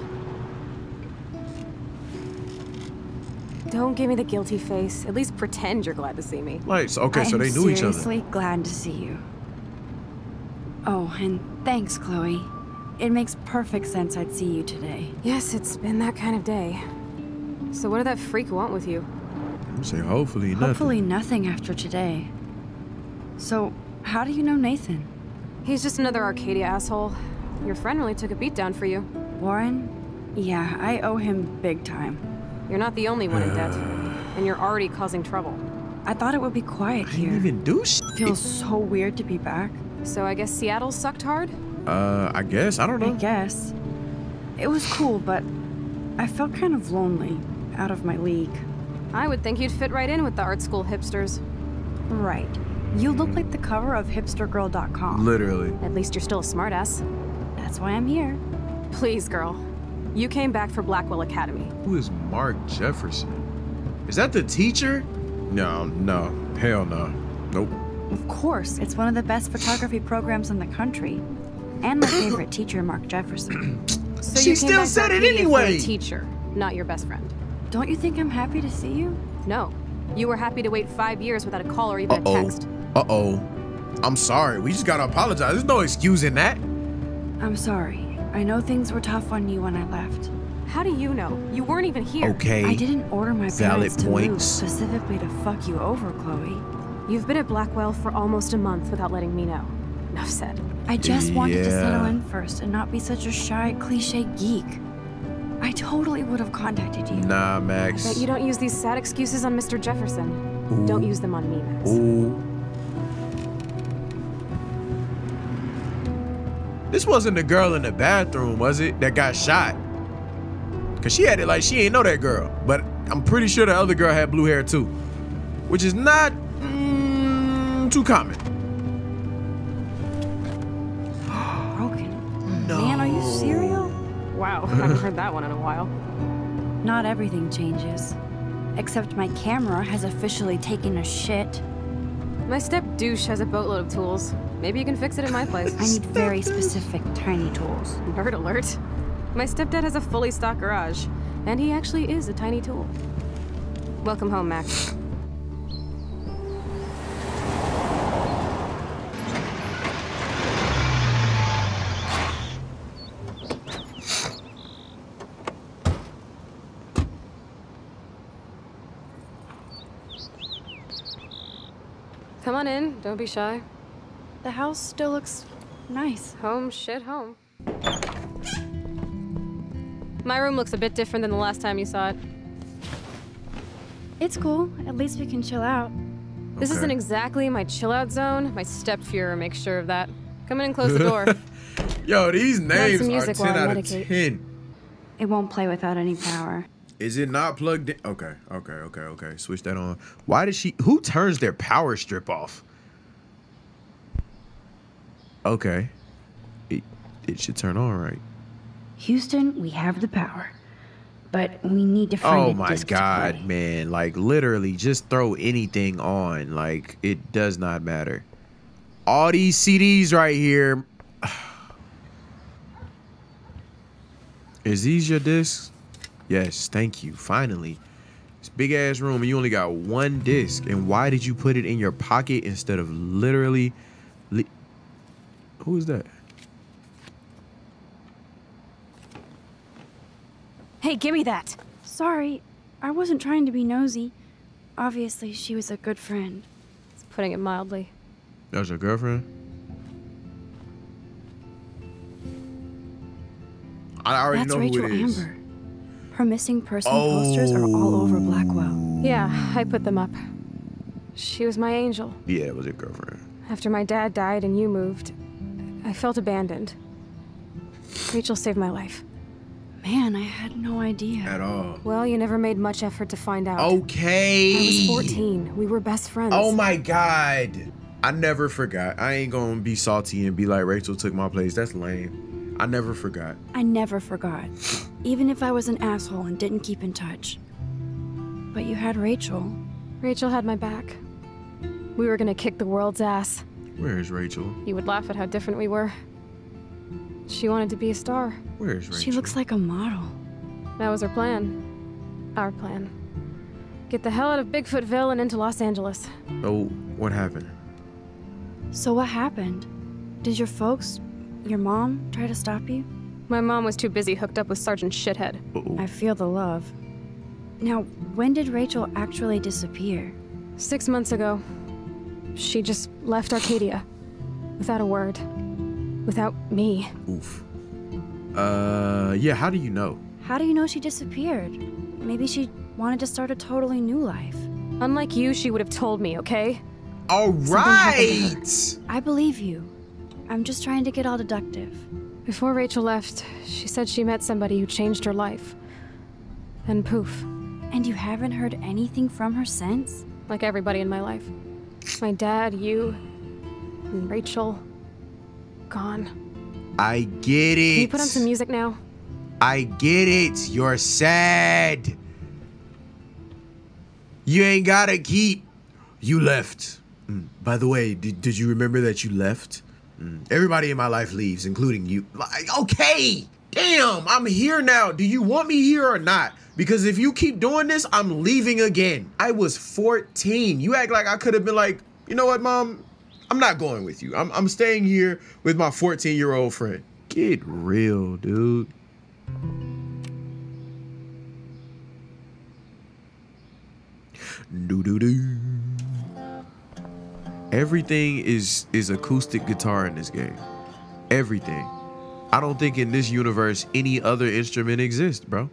Don't give me the guilty face. At least pretend you're glad to see me. Like, okay, so they knew each other. I'm seriously glad to see you. Oh, and thanks, Chloe. It makes perfect sense I'd see you today. Yes, it's been that kind of day. So what did that freak want with you? I'm saying hopefully nothing. Hopefully nothing after today. So, how do you know Nathan? He's just another Arcadia asshole. Your friend really took a beat down for you. Warren? Yeah, I owe him big time. You're not the only one in debt. And you're already causing trouble. I thought it would be quiet here. I didn't even do shit. Feels so weird to be back. So I guess Seattle sucked hard? I guess. I don't know. I guess. It was cool, but I felt kind of lonely, out of my league. I would think you'd fit right in with the art school hipsters. Right. You look like the cover of hipstergirl.com. Literally. At least you're still a smartass. That's why I'm here. Please, girl. You came back for Blackwell Academy. Who is Mark Jefferson? Is that the teacher? No, hell no. Nope. Of course, it's one of the best photography programs in the country. And my favorite teacher, Mark Jefferson. So she you came still back said to it Arcadia anyway. For a teacher, not your best friend. Don't you think I'm happy to see you? No. You were happy to wait 5 years without a call or even a text. I'm sorry. We just gotta apologize. There's no excusing that. I'm sorry. I know things were tough on you when I left. How do you know? You weren't even here. Okay. I didn't order my Valid parents to points. move specifically to fuck you over, Chloe. You've been at Blackwell for almost a month without letting me know. Enough said. I just wanted to settle in first and not be such a shy, cliche geek. I totally would have contacted you. Nah, Max. I bet you don't use these sad excuses on Mr. Jefferson. Ooh. Don't use them on me, Max. Ooh. This wasn't the girl in the bathroom, was it? That got shot. Cause she had it like she ain't know that girl. But I'm pretty sure the other girl had blue hair too. Which is not too common. Broken. No. Man, are you serial? Wow, I haven't heard that one in a while. Not everything changes. Except my camera has officially taken a shit. My step douche has a boatload of tools. Maybe you can fix it in my place. I need very specific tiny tools. Nerd alert. My stepdad has a fully stocked garage, and he actually is a tiny tool. Welcome home, Max. Come on in, don't be shy. The house still looks nice. Home, shit, home. My room looks a bit different than the last time you saw it. It's cool. At least we can chill out. This isn't exactly my chill out zone. My stepfuhrer makes sure of that. Come in and close the door. Yo, these names are 10 while I out of medicate. 10. It won't play without any power. Is it not plugged in? Okay. Switch that on. Why did she? Who turns their power strip off? Okay. It should turn on right. Houston, we have the power. But we need to find Oh a my disc to God, play. man. Like, literally, just throw anything on. Like, it does not matter. All these CDs right here. Is these your discs? Yes, thank you. Finally. This big ass room and you only got one disc. And why did you put it in your pocket instead of literally... Who is that? Hey, give me that. Sorry, I wasn't trying to be nosy. Obviously, she was a good friend. It's putting it mildly. That was your girlfriend? I already That's know Rachel who it is. Amber. Her missing person posters are all over Blackwell. Yeah, I put them up. She was my angel. Yeah, it was your girlfriend. After my dad died and you moved, I felt abandoned. Rachel saved my life. Man, I had no idea. At all. Well, you never made much effort to find out. Okay. I was 14. We were best friends. Oh my God. I never forgot. I ain't gonna be salty and be like, Rachel took my place. That's lame. I never forgot. I never forgot. Even if I was an asshole and didn't keep in touch. But you had Rachel. Rachel had my back. We were gonna kick the world's ass. Where is Rachel? You would laugh at how different we were. She wanted to be a star. Where is Rachel? She looks like a model. That was her plan. Our plan. Get the hell out of Bigfootville and into Los Angeles. Oh, what happened? So what happened? Did your folks, your mom, try to stop you? My mom was too busy hooked up with Sergeant Shithead. I feel the love. Now, when did Rachel actually disappear? 6 months ago. She just left Arcadia. Without a word. Without me. Oof. Yeah, how do you know? How do you know she disappeared? Maybe she wanted to start a totally new life. Unlike you, she would have told me, okay? All right! I believe you. I'm just trying to get all deductive. Before Rachel left, she said she met somebody who changed her life. Then poof. And you haven't heard anything from her since? Like everybody in my life. My dad, you, and Rachel. Gone. I get it. Can you put on some music now? I get it. You're sad. You ain't gotta keep. You left. By the way, did you remember that you left? Everybody in my life leaves, including you. Like, okay. Damn, I'm here now. Do you want me here or not? Because if you keep doing this, I'm leaving again. I was 14. You act like I could have been like, you know what, Mom? I'm not going with you. I'm staying here with my 14-year-old friend. Get real, dude. Do-do-do. Everything is acoustic guitar in this game. Everything. I don't think in this universe any other instrument exists, bro.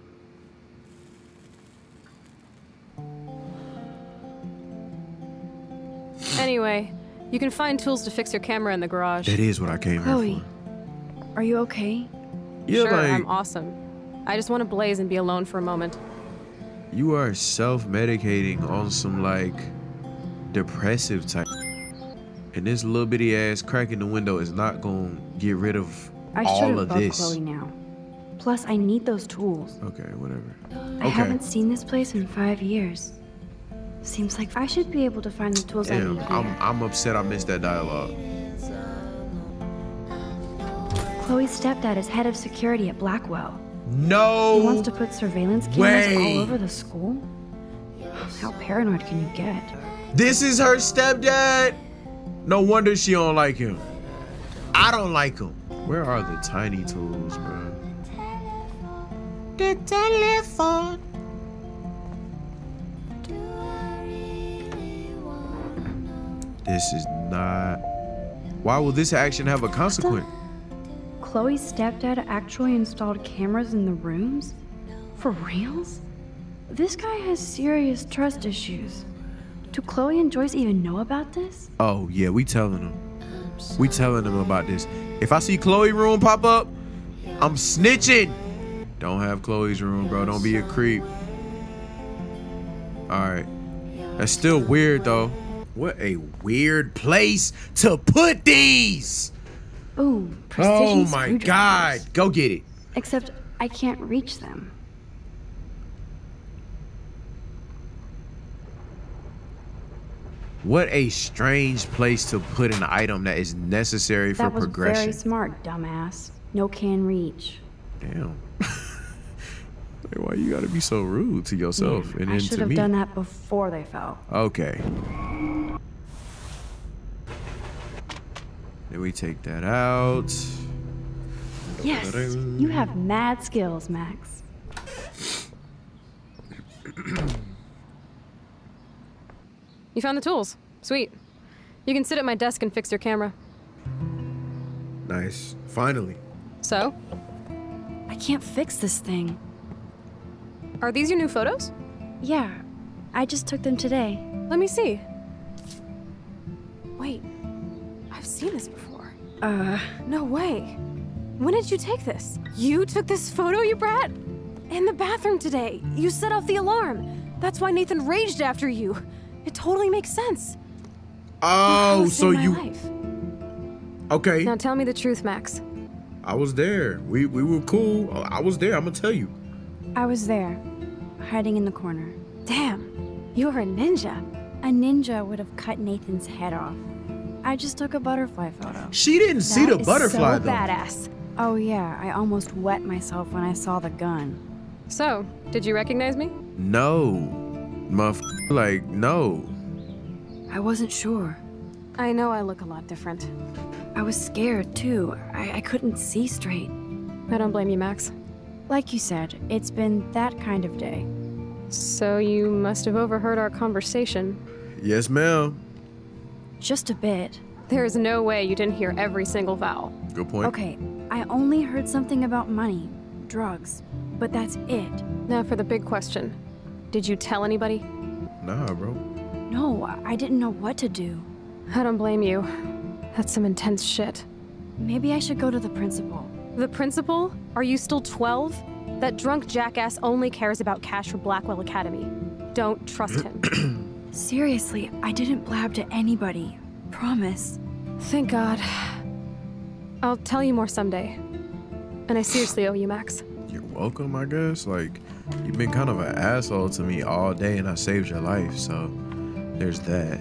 Anyway, you can find tools to fix your camera in the garage. That is what I came here Chloe, are you okay? Yeah, sure, like, I'm awesome. I just want to blaze and be alone for a moment. you are self-medicating on some, like, depressive type. And this little bitty ass crack in the window is not gonna get rid of all of this. Chloe now. Plus, I need those tools. Okay, whatever. I haven't seen this place in 5 years. Seems like I should be able to find the tools I Damn, need here. I'm upset I missed that dialogue. Chloe's stepdad is head of security at Blackwell. No He wants to put surveillance cameras all over the school? How paranoid can you get? This is her stepdad? No wonder she don't like him. I don't like him. Where are the tiny tools, bro? The telephone. This is not... Why will this action have a consequence? Chloe's stepdad actually installed cameras in the rooms? For reals? This guy has serious trust issues. Do Chloe and Joyce even know about this? Oh, yeah, we telling them. We telling them about this. If I see Chloe's room pop up, I'm snitching. Don't have Chloe's room, bro. Don't be a creep. All right. That's still weird, though. What a weird place to put these. Ooh, precision Oh, my God. Go get it. Except I can't reach them. What a strange place to put an item that is necessary for progression. That was very smart, dumbass. No can reach. Damn. Like, why you gotta be so rude to yourself and then to me? I should have done that before they fell. Okay. Then we take that out. Yes, you have mad skills, Max. You found the tools. Sweet. You can sit at my desk and fix your camera. Nice. Finally. So? I can't fix this thing. Are these your new photos? Yeah. I just took them today. Let me see. Wait. I've seen this before. No way. When did you take this? You took this photo, you brat? In the bathroom today. You set off the alarm. That's why Nathan raged after you. It totally makes sense. Oh, so you... Life. Okay. Now tell me the truth, Max. I was there. We were cool. I was there. I'm gonna tell you. I was there, hiding in the corner. Damn, you are a ninja. A ninja would have cut Nathan's head off. I just took a butterfly photo. She didn't see the butterfly, so though. Badass. Oh yeah, I almost wet myself when I saw the gun. So, did you recognize me? No. Like, no. I wasn't sure. I know I look a lot different. I was scared, too. I couldn't see straight. I don't blame you, Max. Like you said, it's been that kind of day. So you must have overheard our conversation. Yes, ma'am. Just a bit. There's no way you didn't hear every single vowel. Good point. Okay, I only heard something about money, drugs, but that's it. Now for the big question. Did you tell anybody? Nah, bro. No, I didn't know what to do. I don't blame you. That's some intense shit. Maybe I should go to the principal. The principal? Are you still 12? That drunk jackass only cares about cash for Blackwell Academy. Don't trust him. Seriously, I didn't blab to anybody. Promise. Thank God. I'll tell you more someday. And I seriously owe you, Max. You're welcome, I guess. Like, you've been kind of an asshole to me all day and I saved your life, so there's that.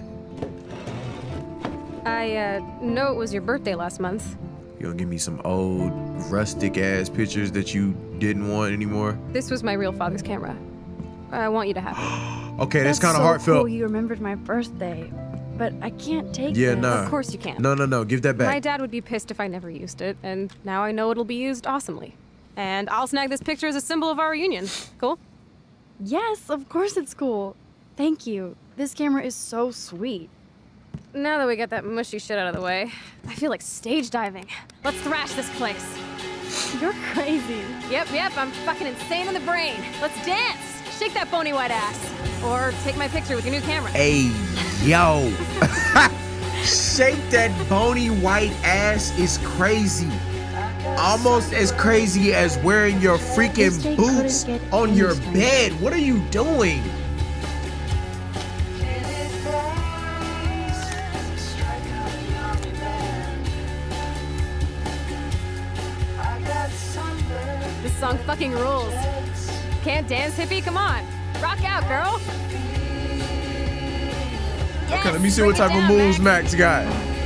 I know it was your birthday last month. You'll give me some old, rustic-ass pictures that you didn't want anymore? This was my real father's camera. I want you to have it. Okay, that's kind of so heartfelt. Cool you remembered my birthday, but I can't take Yeah, it. nah. Of course you can't. No, give that back. My dad would be pissed if I never used it, and now I know it'll be used awesomely. And I'll snag this picture as a symbol of our reunion. Cool? Yes, of course it's cool. Thank you. This camera is so sweet. Now that we got that mushy shit out of the way, I feel like stage diving. Let's thrash this place. You're crazy. Yep, I'm fucking insane in the brain. Let's dance. Shake that bony white ass. Or take my picture with your new camera. Hey, yo. Shake that bony white ass is crazy. Almost as crazy as wearing your freaking boots on your bed. What are you doing? This song fucking rules. Can't dance, hippie? Come on. Rock out, girl. Okay, let me see what type of moves Max got.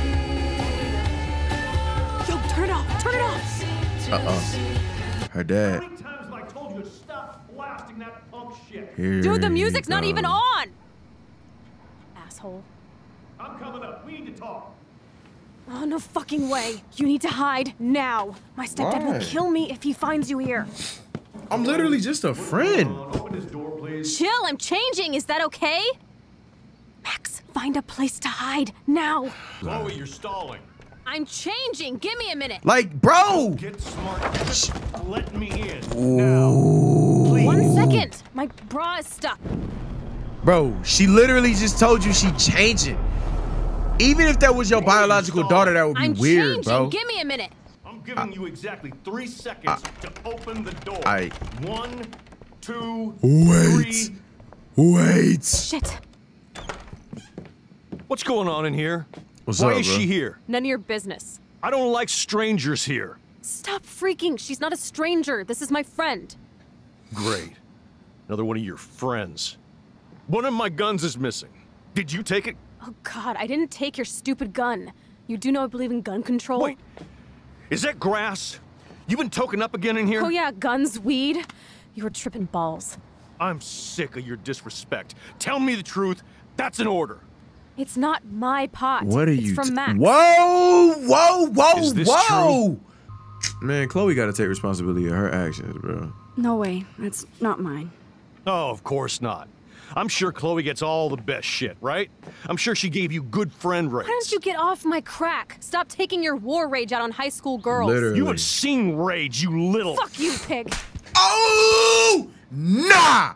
Yo, turn it off. Turn it off. Her dad. How many times have I told you to stop blasting that punk shit? Here Dude, the music's not even goes. on. Asshole. I'm coming up. We need to talk. Oh, no fucking way. You need to hide now. My stepdad Why? will kill me if he finds you here. I'm literally just a friend. Open this door, please. Chill, I'm changing. Is that okay? Max, find a place to hide now. Chloe, you're stalling. I'm changing. Give me a minute. Like, bro. Get smart. Let me in. Ooh. 1 second. My bra is stuck. Bro, she literally just told you she changing. Even if that was your biological daughter, that would be I'm weird, changing. bro. Give me a minute. I'm giving you exactly 3 seconds to open the door. 1, 2, Wait. 3. Wait. Shit. What's going on in here? What's Why up, is bro? she here? None of your business. I don't like strangers here. Stop freaking. She's not a stranger. This is my friend. Great. Another one of your friends. One of my guns is missing. Did you take it? Oh, God, I didn't take your stupid gun. You do know I believe in gun control? Wait. Is that grass? You been token up again in here? Oh, yeah, guns, weed. You were tripping balls. I'm sick of your disrespect. Tell me the truth. That's an order. It's not my pot. What are it's you? from Max. Whoa! Is this True? Man, Chloe got to take responsibility of her actions, bro. No way. That's not mine. Oh, of course not. I'm sure Chloe gets all the best shit, right? I'm sure she gave you good friend rates. Why don't you get off my crack? Stop taking your war rage out on high school girls. Literally. You have seen rage, you little... Fuck you, pig. Oh! Nah!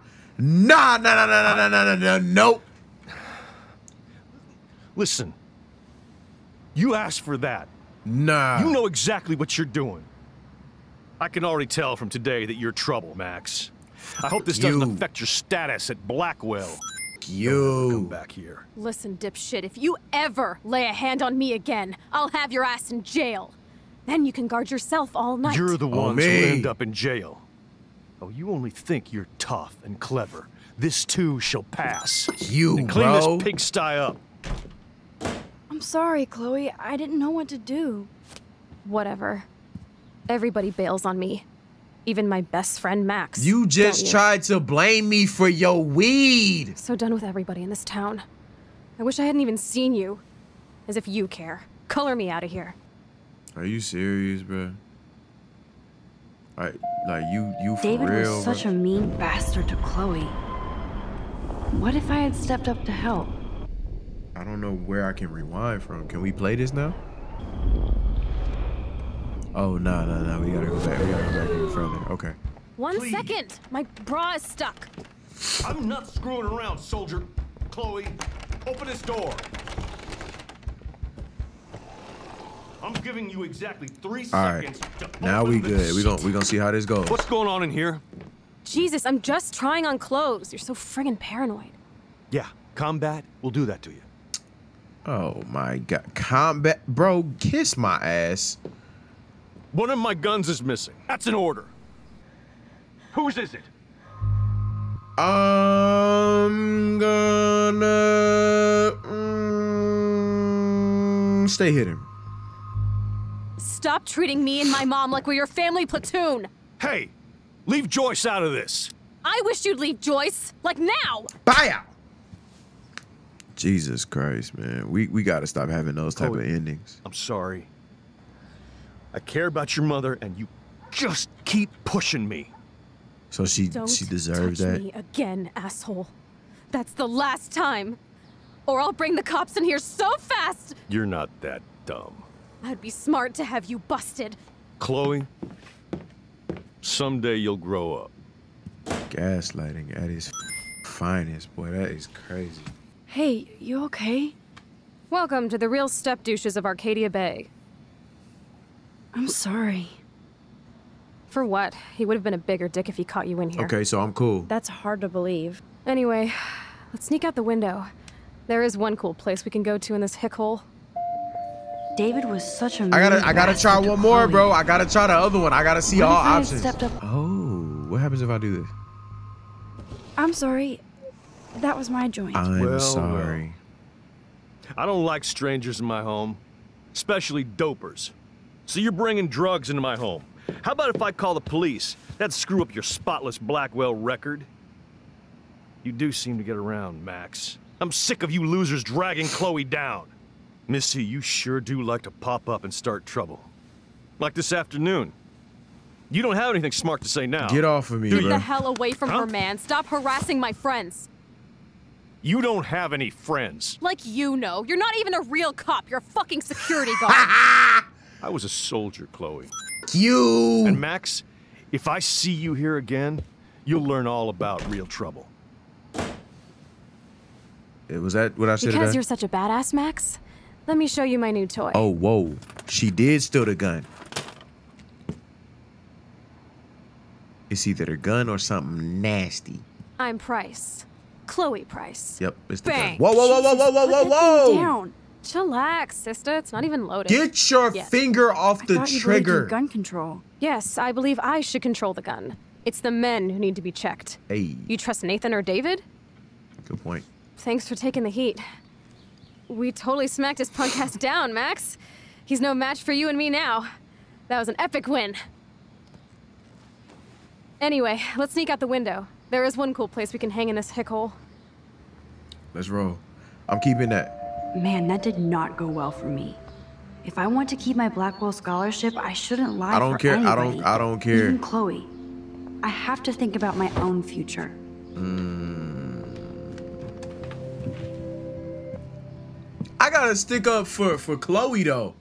Nope. Listen. You asked for that. Nah. You know exactly what you're doing. I can already tell from today that you're trouble, Max. I hope this doesn't affect your status at Blackwell. You. Come back here. Listen, dipshit, if you ever lay a hand on me again, I'll have your ass in jail. Then you can guard yourself all night. You're the ones who me. end up in jail. Oh, you only think you're tough and clever. This too shall pass. You, and clean bro. this pigsty up. I'm sorry, Chloe. I didn't know what to do. Whatever. Everybody bails on me. Even my best friend, Max. You just don't you? tried to blame me for your weed. So done with everybody in this town. I wish I hadn't even seen you. As if you care. Color me out of here. Are you serious, bro? Like you for David real, was such bro? a mean bastard to Chloe. What if I had stepped up to help? I don't know where I can rewind from. Can we play this now? Oh, no. We gotta go back. We gotta go back even further. Okay. One second. My bra is stuck. I'm not screwing around, soldier. Chloe, open this door. I'm giving you exactly 3 seconds to open now we the good. We gonna see how this goes. What's going on in here? Jesus, I'm just trying on clothes. You're so friggin' paranoid. Yeah, combat will do that to you. Oh my God, combat, bro, kiss my ass. One of my guns is missing. That's an order. Whose is it? I'm gonna stay hidden. Stop treating me and my mom like we're your family platoon. Hey, leave Joyce out of this. I wish you'd leave Joyce, like now. Bye out. Jesus Christ, man. We gotta stop having those type of endings. I'm sorry. I care about your mother, and you just keep pushing me. So she deserves that. Don't touch me again, asshole. That's the last time. Or I'll bring the cops in here so fast. You're not that dumb. I'd be smart to have you busted. Chloe, someday you'll grow up. Gaslighting at its finest, boy. That is crazy. Hey, you okay? Welcome to the real step douches of Arcadia Bay. I'm sorry. For what? He would have been a bigger dick if he caught you in here. Okay, so I'm cool. That's hard to believe. Anyway, let's sneak out the window. There is one cool place we can go to in this hick hole. David was such a I gotta try one more, bro. I gotta try the other one. I gotta see all options. Oh, what happens if I do this? I'm sorry. That was my joint. I'm sorry. I don't like strangers in my home, especially dopers. So you're bringing drugs into my home. How about if I call the police? That'd screw up your spotless Blackwell record. You do seem to get around, Max. I'm sick of you losers dragging Chloe down. Missy, you sure do like to pop up and start trouble. Like this afternoon. You don't have anything smart to say now. Get off of me, Get bro. the hell away from her, man. Stop harassing my friends. You don't have any friends. Like you know. You're not even a real cop. You're a fucking security guard. I was a soldier, Chloe. You. And Max, if I see you here again, you'll learn all about real trouble. Was that what I said? Because you're such a badass, Max. Let me show you my new toy. Oh, whoa. She did steal the gun. It's either a gun or something nasty. I'm Price. Chloe Price. Yep, it's the Bang. gun. Whoa. Down. Chillax, sister. It's not even loaded. Get your finger off the trigger. Gun control. Yes, I believe I should control the gun. It's the men who need to be checked. Hey. You trust Nathan or David? Good point. Thanks for taking the heat. We totally smacked his punk ass down, Max. He's no match for you and me now. That was an epic win. Anyway, let's sneak out the window. There is one cool place we can hang in this hick hole. Let's roll. I'm keeping that. Man, that did not go well for me. If I want to keep my Blackwell scholarship, I shouldn't lie. I don't care. Anybody, I don't care. Even Chloe. I have to think about my own future. I gotta stick up for Chloe though.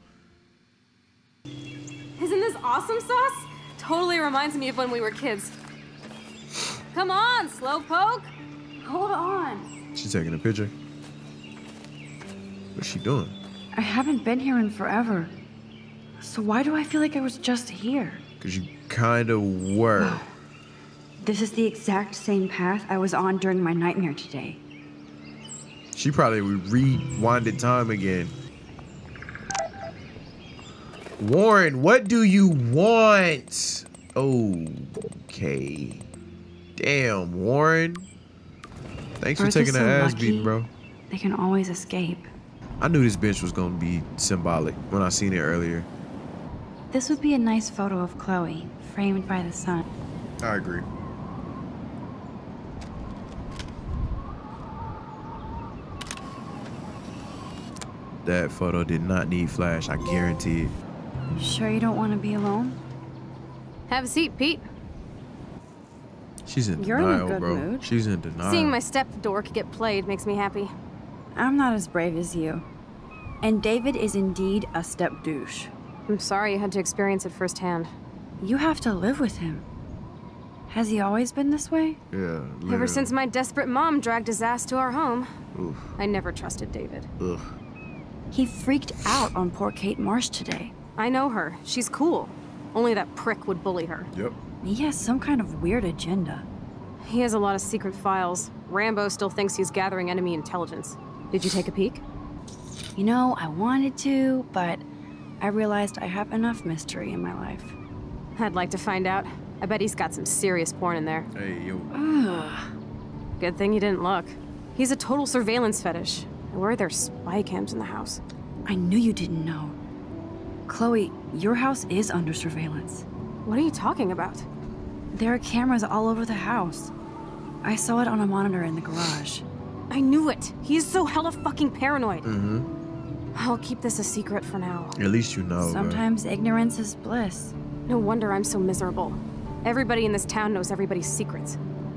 Isn't this awesome sauce? Totally reminds me of when we were kids. Come on, slowpoke. Hold on. She's taking a picture. What's she doing? I haven't been here in forever. So why do I feel like I was just here? Because you kind of were. Wow. This is the exact same path I was on during my nightmare today. She probably rewinded time again. Warren, what do you want? Okay. Damn, Warren. Thanks for taking the ass beating, bro. They can always escape. I knew this bench was gonna be symbolic when I seen it earlier. This would be a nice photo of Chloe, framed by the sun. I agree. That photo did not need flash, I guarantee it. You sure you don't want to be alone? Have a seat, Pete. She's in You're in a denial, good bro. mood. She's in denial. Seeing my step dork get played makes me happy. I'm not as brave as you. And David is indeed a step douche. I'm sorry you had to experience it firsthand. You have to live with him. Has he always been this way? Yeah, literally. Ever since my desperate mom dragged his ass to our home. Oof. I never trusted David. Ugh. He freaked out on poor Kate Marsh today. I know her. She's cool. Only that prick would bully her. Yep. He has some kind of weird agenda. He has a lot of secret files. Rambo still thinks he's gathering enemy intelligence. Did you take a peek? You know, I wanted to, but I realized I have enough mystery in my life. I'd like to find out. I bet he's got some serious porn in there. Hey, yo. Ugh. Good thing you didn't look. He's a total surveillance fetish. Where are there spy cams in the house? I knew you didn't know. Chloe, your house is under surveillance. What are you talking about? There are cameras all over the house. I saw it on a monitor in the garage. I knew it! He's so hella fucking paranoid. Mm-hmm. I'll keep this a secret for now. At least you know. Sometimes ignorance is bliss. No wonder I'm so miserable. Everybody in this town knows everybody's secrets.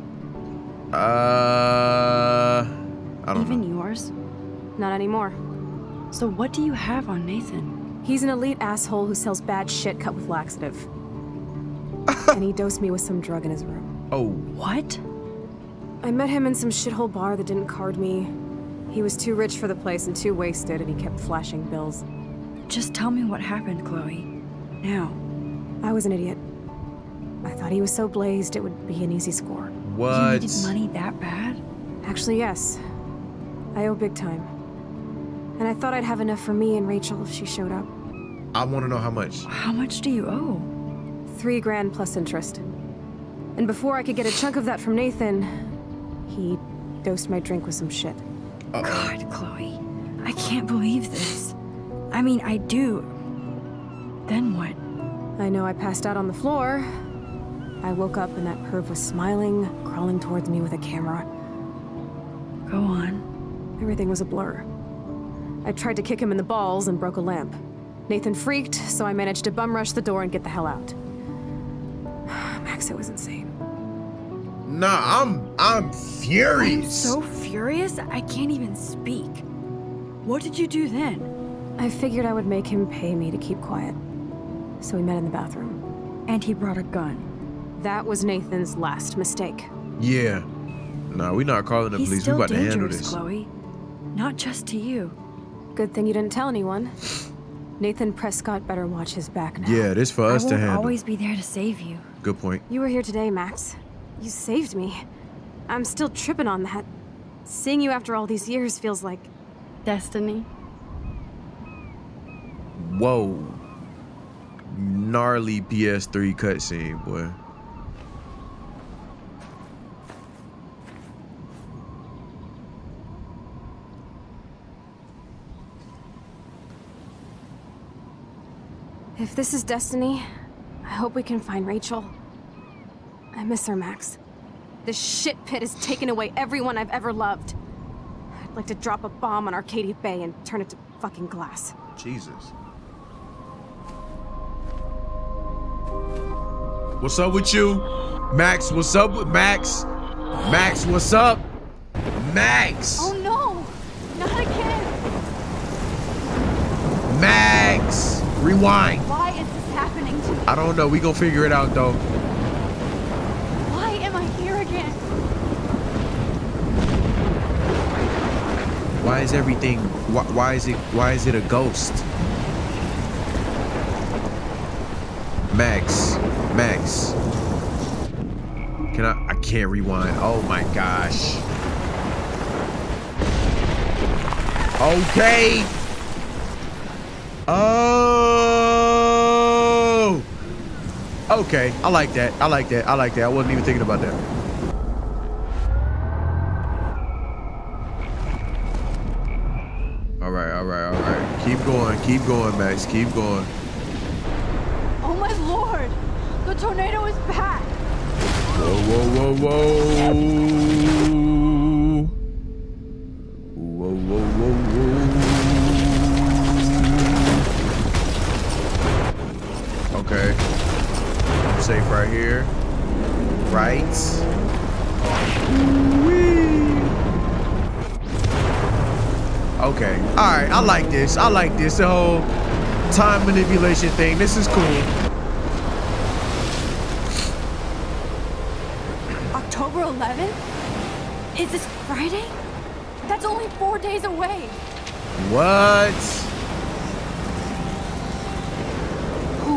I don't know. Even yours? Not anymore. So what do you have on Nathan? He's an elite asshole who sells bad shit cut with laxative. And he dosed me with some drug in his room. Oh. What? I met him in some shithole bar that didn't card me. He was too rich for the place and too wasted, and he kept flashing bills. Just tell me what happened, Chloe. Now. I was an idiot. I thought he was so blazed it would be an easy score. What? You needed money that bad? Actually, yes. I owe big time. And I thought I'd have enough for me and Rachel if she showed up. I want to know how much. How much do you owe? $3 grand plus interest. And before I could get a chunk of that from Nathan, he dosed my drink with some shit. God, Chloe. I can't believe this. I mean, I do. Then what? I know I passed out on the floor. I woke up and that perv was smiling, crawling towards me with a camera. Go on. Everything was a blur. I tried to kick him in the balls and broke a lamp. Nathan freaked, so I managed to bum rush the door and get the hell out. Max, it was insane. Nah, I'm furious. I'm so furious, I can't even speak. What did you do then? I figured I would make him pay me to keep quiet. So we met in the bathroom. And he brought a gun. That was Nathan's last mistake. Yeah. Nah, we're not calling the police. We're about to handle this. Chloe. Not just to you. Good thing you didn't tell anyone. Nathan Prescott better watch his back now. Yeah, this for us to handle. I won't always be there to save you. Good point. You were here today, Max. You saved me. I'm still tripping on that. Seeing you after all these years feels like... destiny. Whoa. Gnarly PS3 cutscene, boy. If this is destiny, I hope we can find Rachel. I miss her, Max. This shit pit has taken away everyone I've ever loved. I'd like to drop a bomb on Arcadia Bay and turn it to fucking glass. Jesus. What's up with you? Max, what's up with Max? Max, what's up? Max! Oh no! Not again! Max! Rewind. Why is this happening to me? I don't know. We gonna figure it out though. Why am I here again? Why is everything? Why is it a ghost? Max. I can't rewind. Oh my gosh. Okay. Oh. Okay. I like that. I wasn't even thinking about that. All right. Keep going, Max. Keep going. Oh my lord! The tornado is back! Whoa. Okay. I'm safe right here. Right. Okay. All right. I like this. I like this. The whole time manipulation thing. This is cool. October 11th? Is this Friday? That's only 4 days away. What? Oh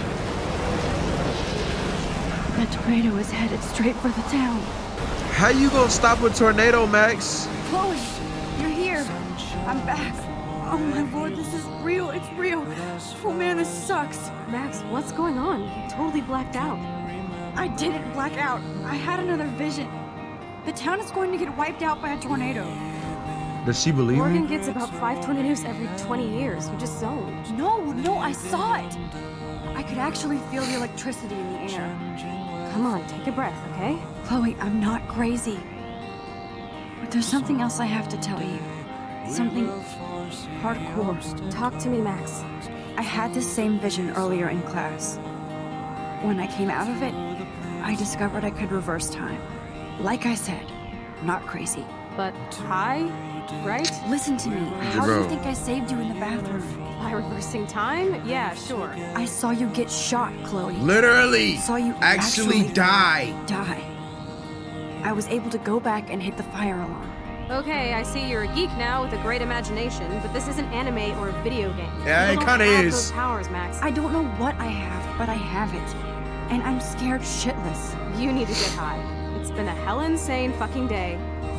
no. That tornado is headed straight for the town. How you gonna stop a tornado, Max? Chloe, you're here. I'm back. Oh my lord, this is real. It's real. Oh man, this sucks. Max, what's going on? You totally blacked out. I didn't black out. I had another vision. The town is going to get wiped out by a tornado. Does she believe Oregon me? gets about 5 tornadoes every 20 years. You just don't. No, I saw it. I could actually feel the electricity in the air. Come on, take a breath, okay? Chloe, I'm not crazy. But there's something else I have to tell you. Something hardcore. Talk to me, Max. I had this same vision earlier in class. When I came out of it, I discovered I could reverse time. Like I said, I'm not crazy. But high, right? Listen to me. How do you think I saved you in the bathroom? By reversing time? Yeah, sure. I saw you get shot, Chloe. Literally. Saw you actually die. I was able to go back and hit the fire alarm. Okay, I see you're a geek now with a great imagination, but this isn't anime or a video game. Yeah, it kind of is. Those powers, Max. I don't know what I have, but I have it. And I'm scared shitless. You need to get high. It's been a hell insane fucking day.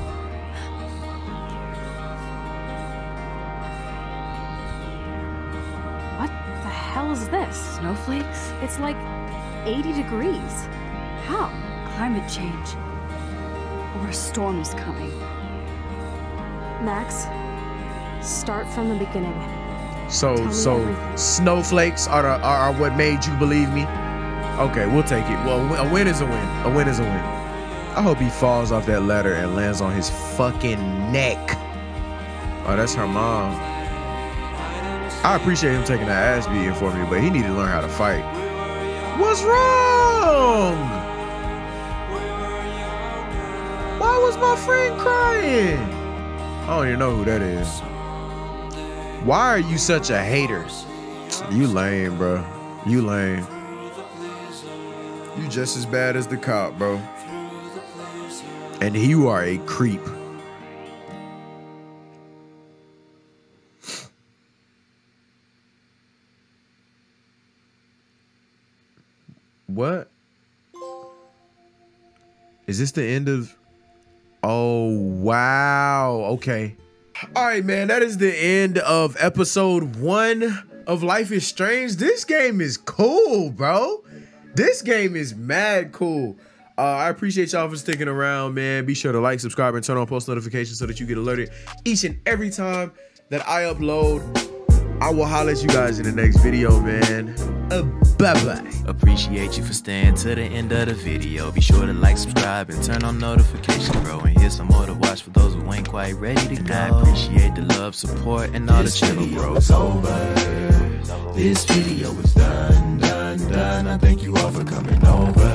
What the hell is this? Snowflakes? It's like 80 degrees. How? Climate change. Or a storm is coming. Max, start from the beginning. So snowflakes are what made you believe me? Okay, we'll take it. Well, a win is a win. A win is a win. I hope he falls off that ladder and lands on his fucking neck. Oh, that's her mom. I appreciate him taking that ass beating for me, but he needed to learn how to fight. What's wrong? Why was my friend crying? I don't even know who that is. Why are you such a hater? You lame, bro. You lame. You just as bad as the cop, bro. And you are a creep. What? Is this the end of... Oh, wow. Okay. All right, man. That is the end of episode 1 of Life is Strange. This game is cool, bro. This game is mad cool. I appreciate y'all for sticking around, man. Be sure to like, subscribe, and turn on post notifications so that you get alerted each and every time that I upload. I will holler at you guys in the next video, man. Bye-bye. Appreciate you for staying to the end of the video. Be sure to like, subscribe, and turn on notifications, bro. And here's some more to watch for those who ain't quite ready to go. I appreciate the love, support, and all the channel, bro. It's over. This video is done. I thank you all for coming over.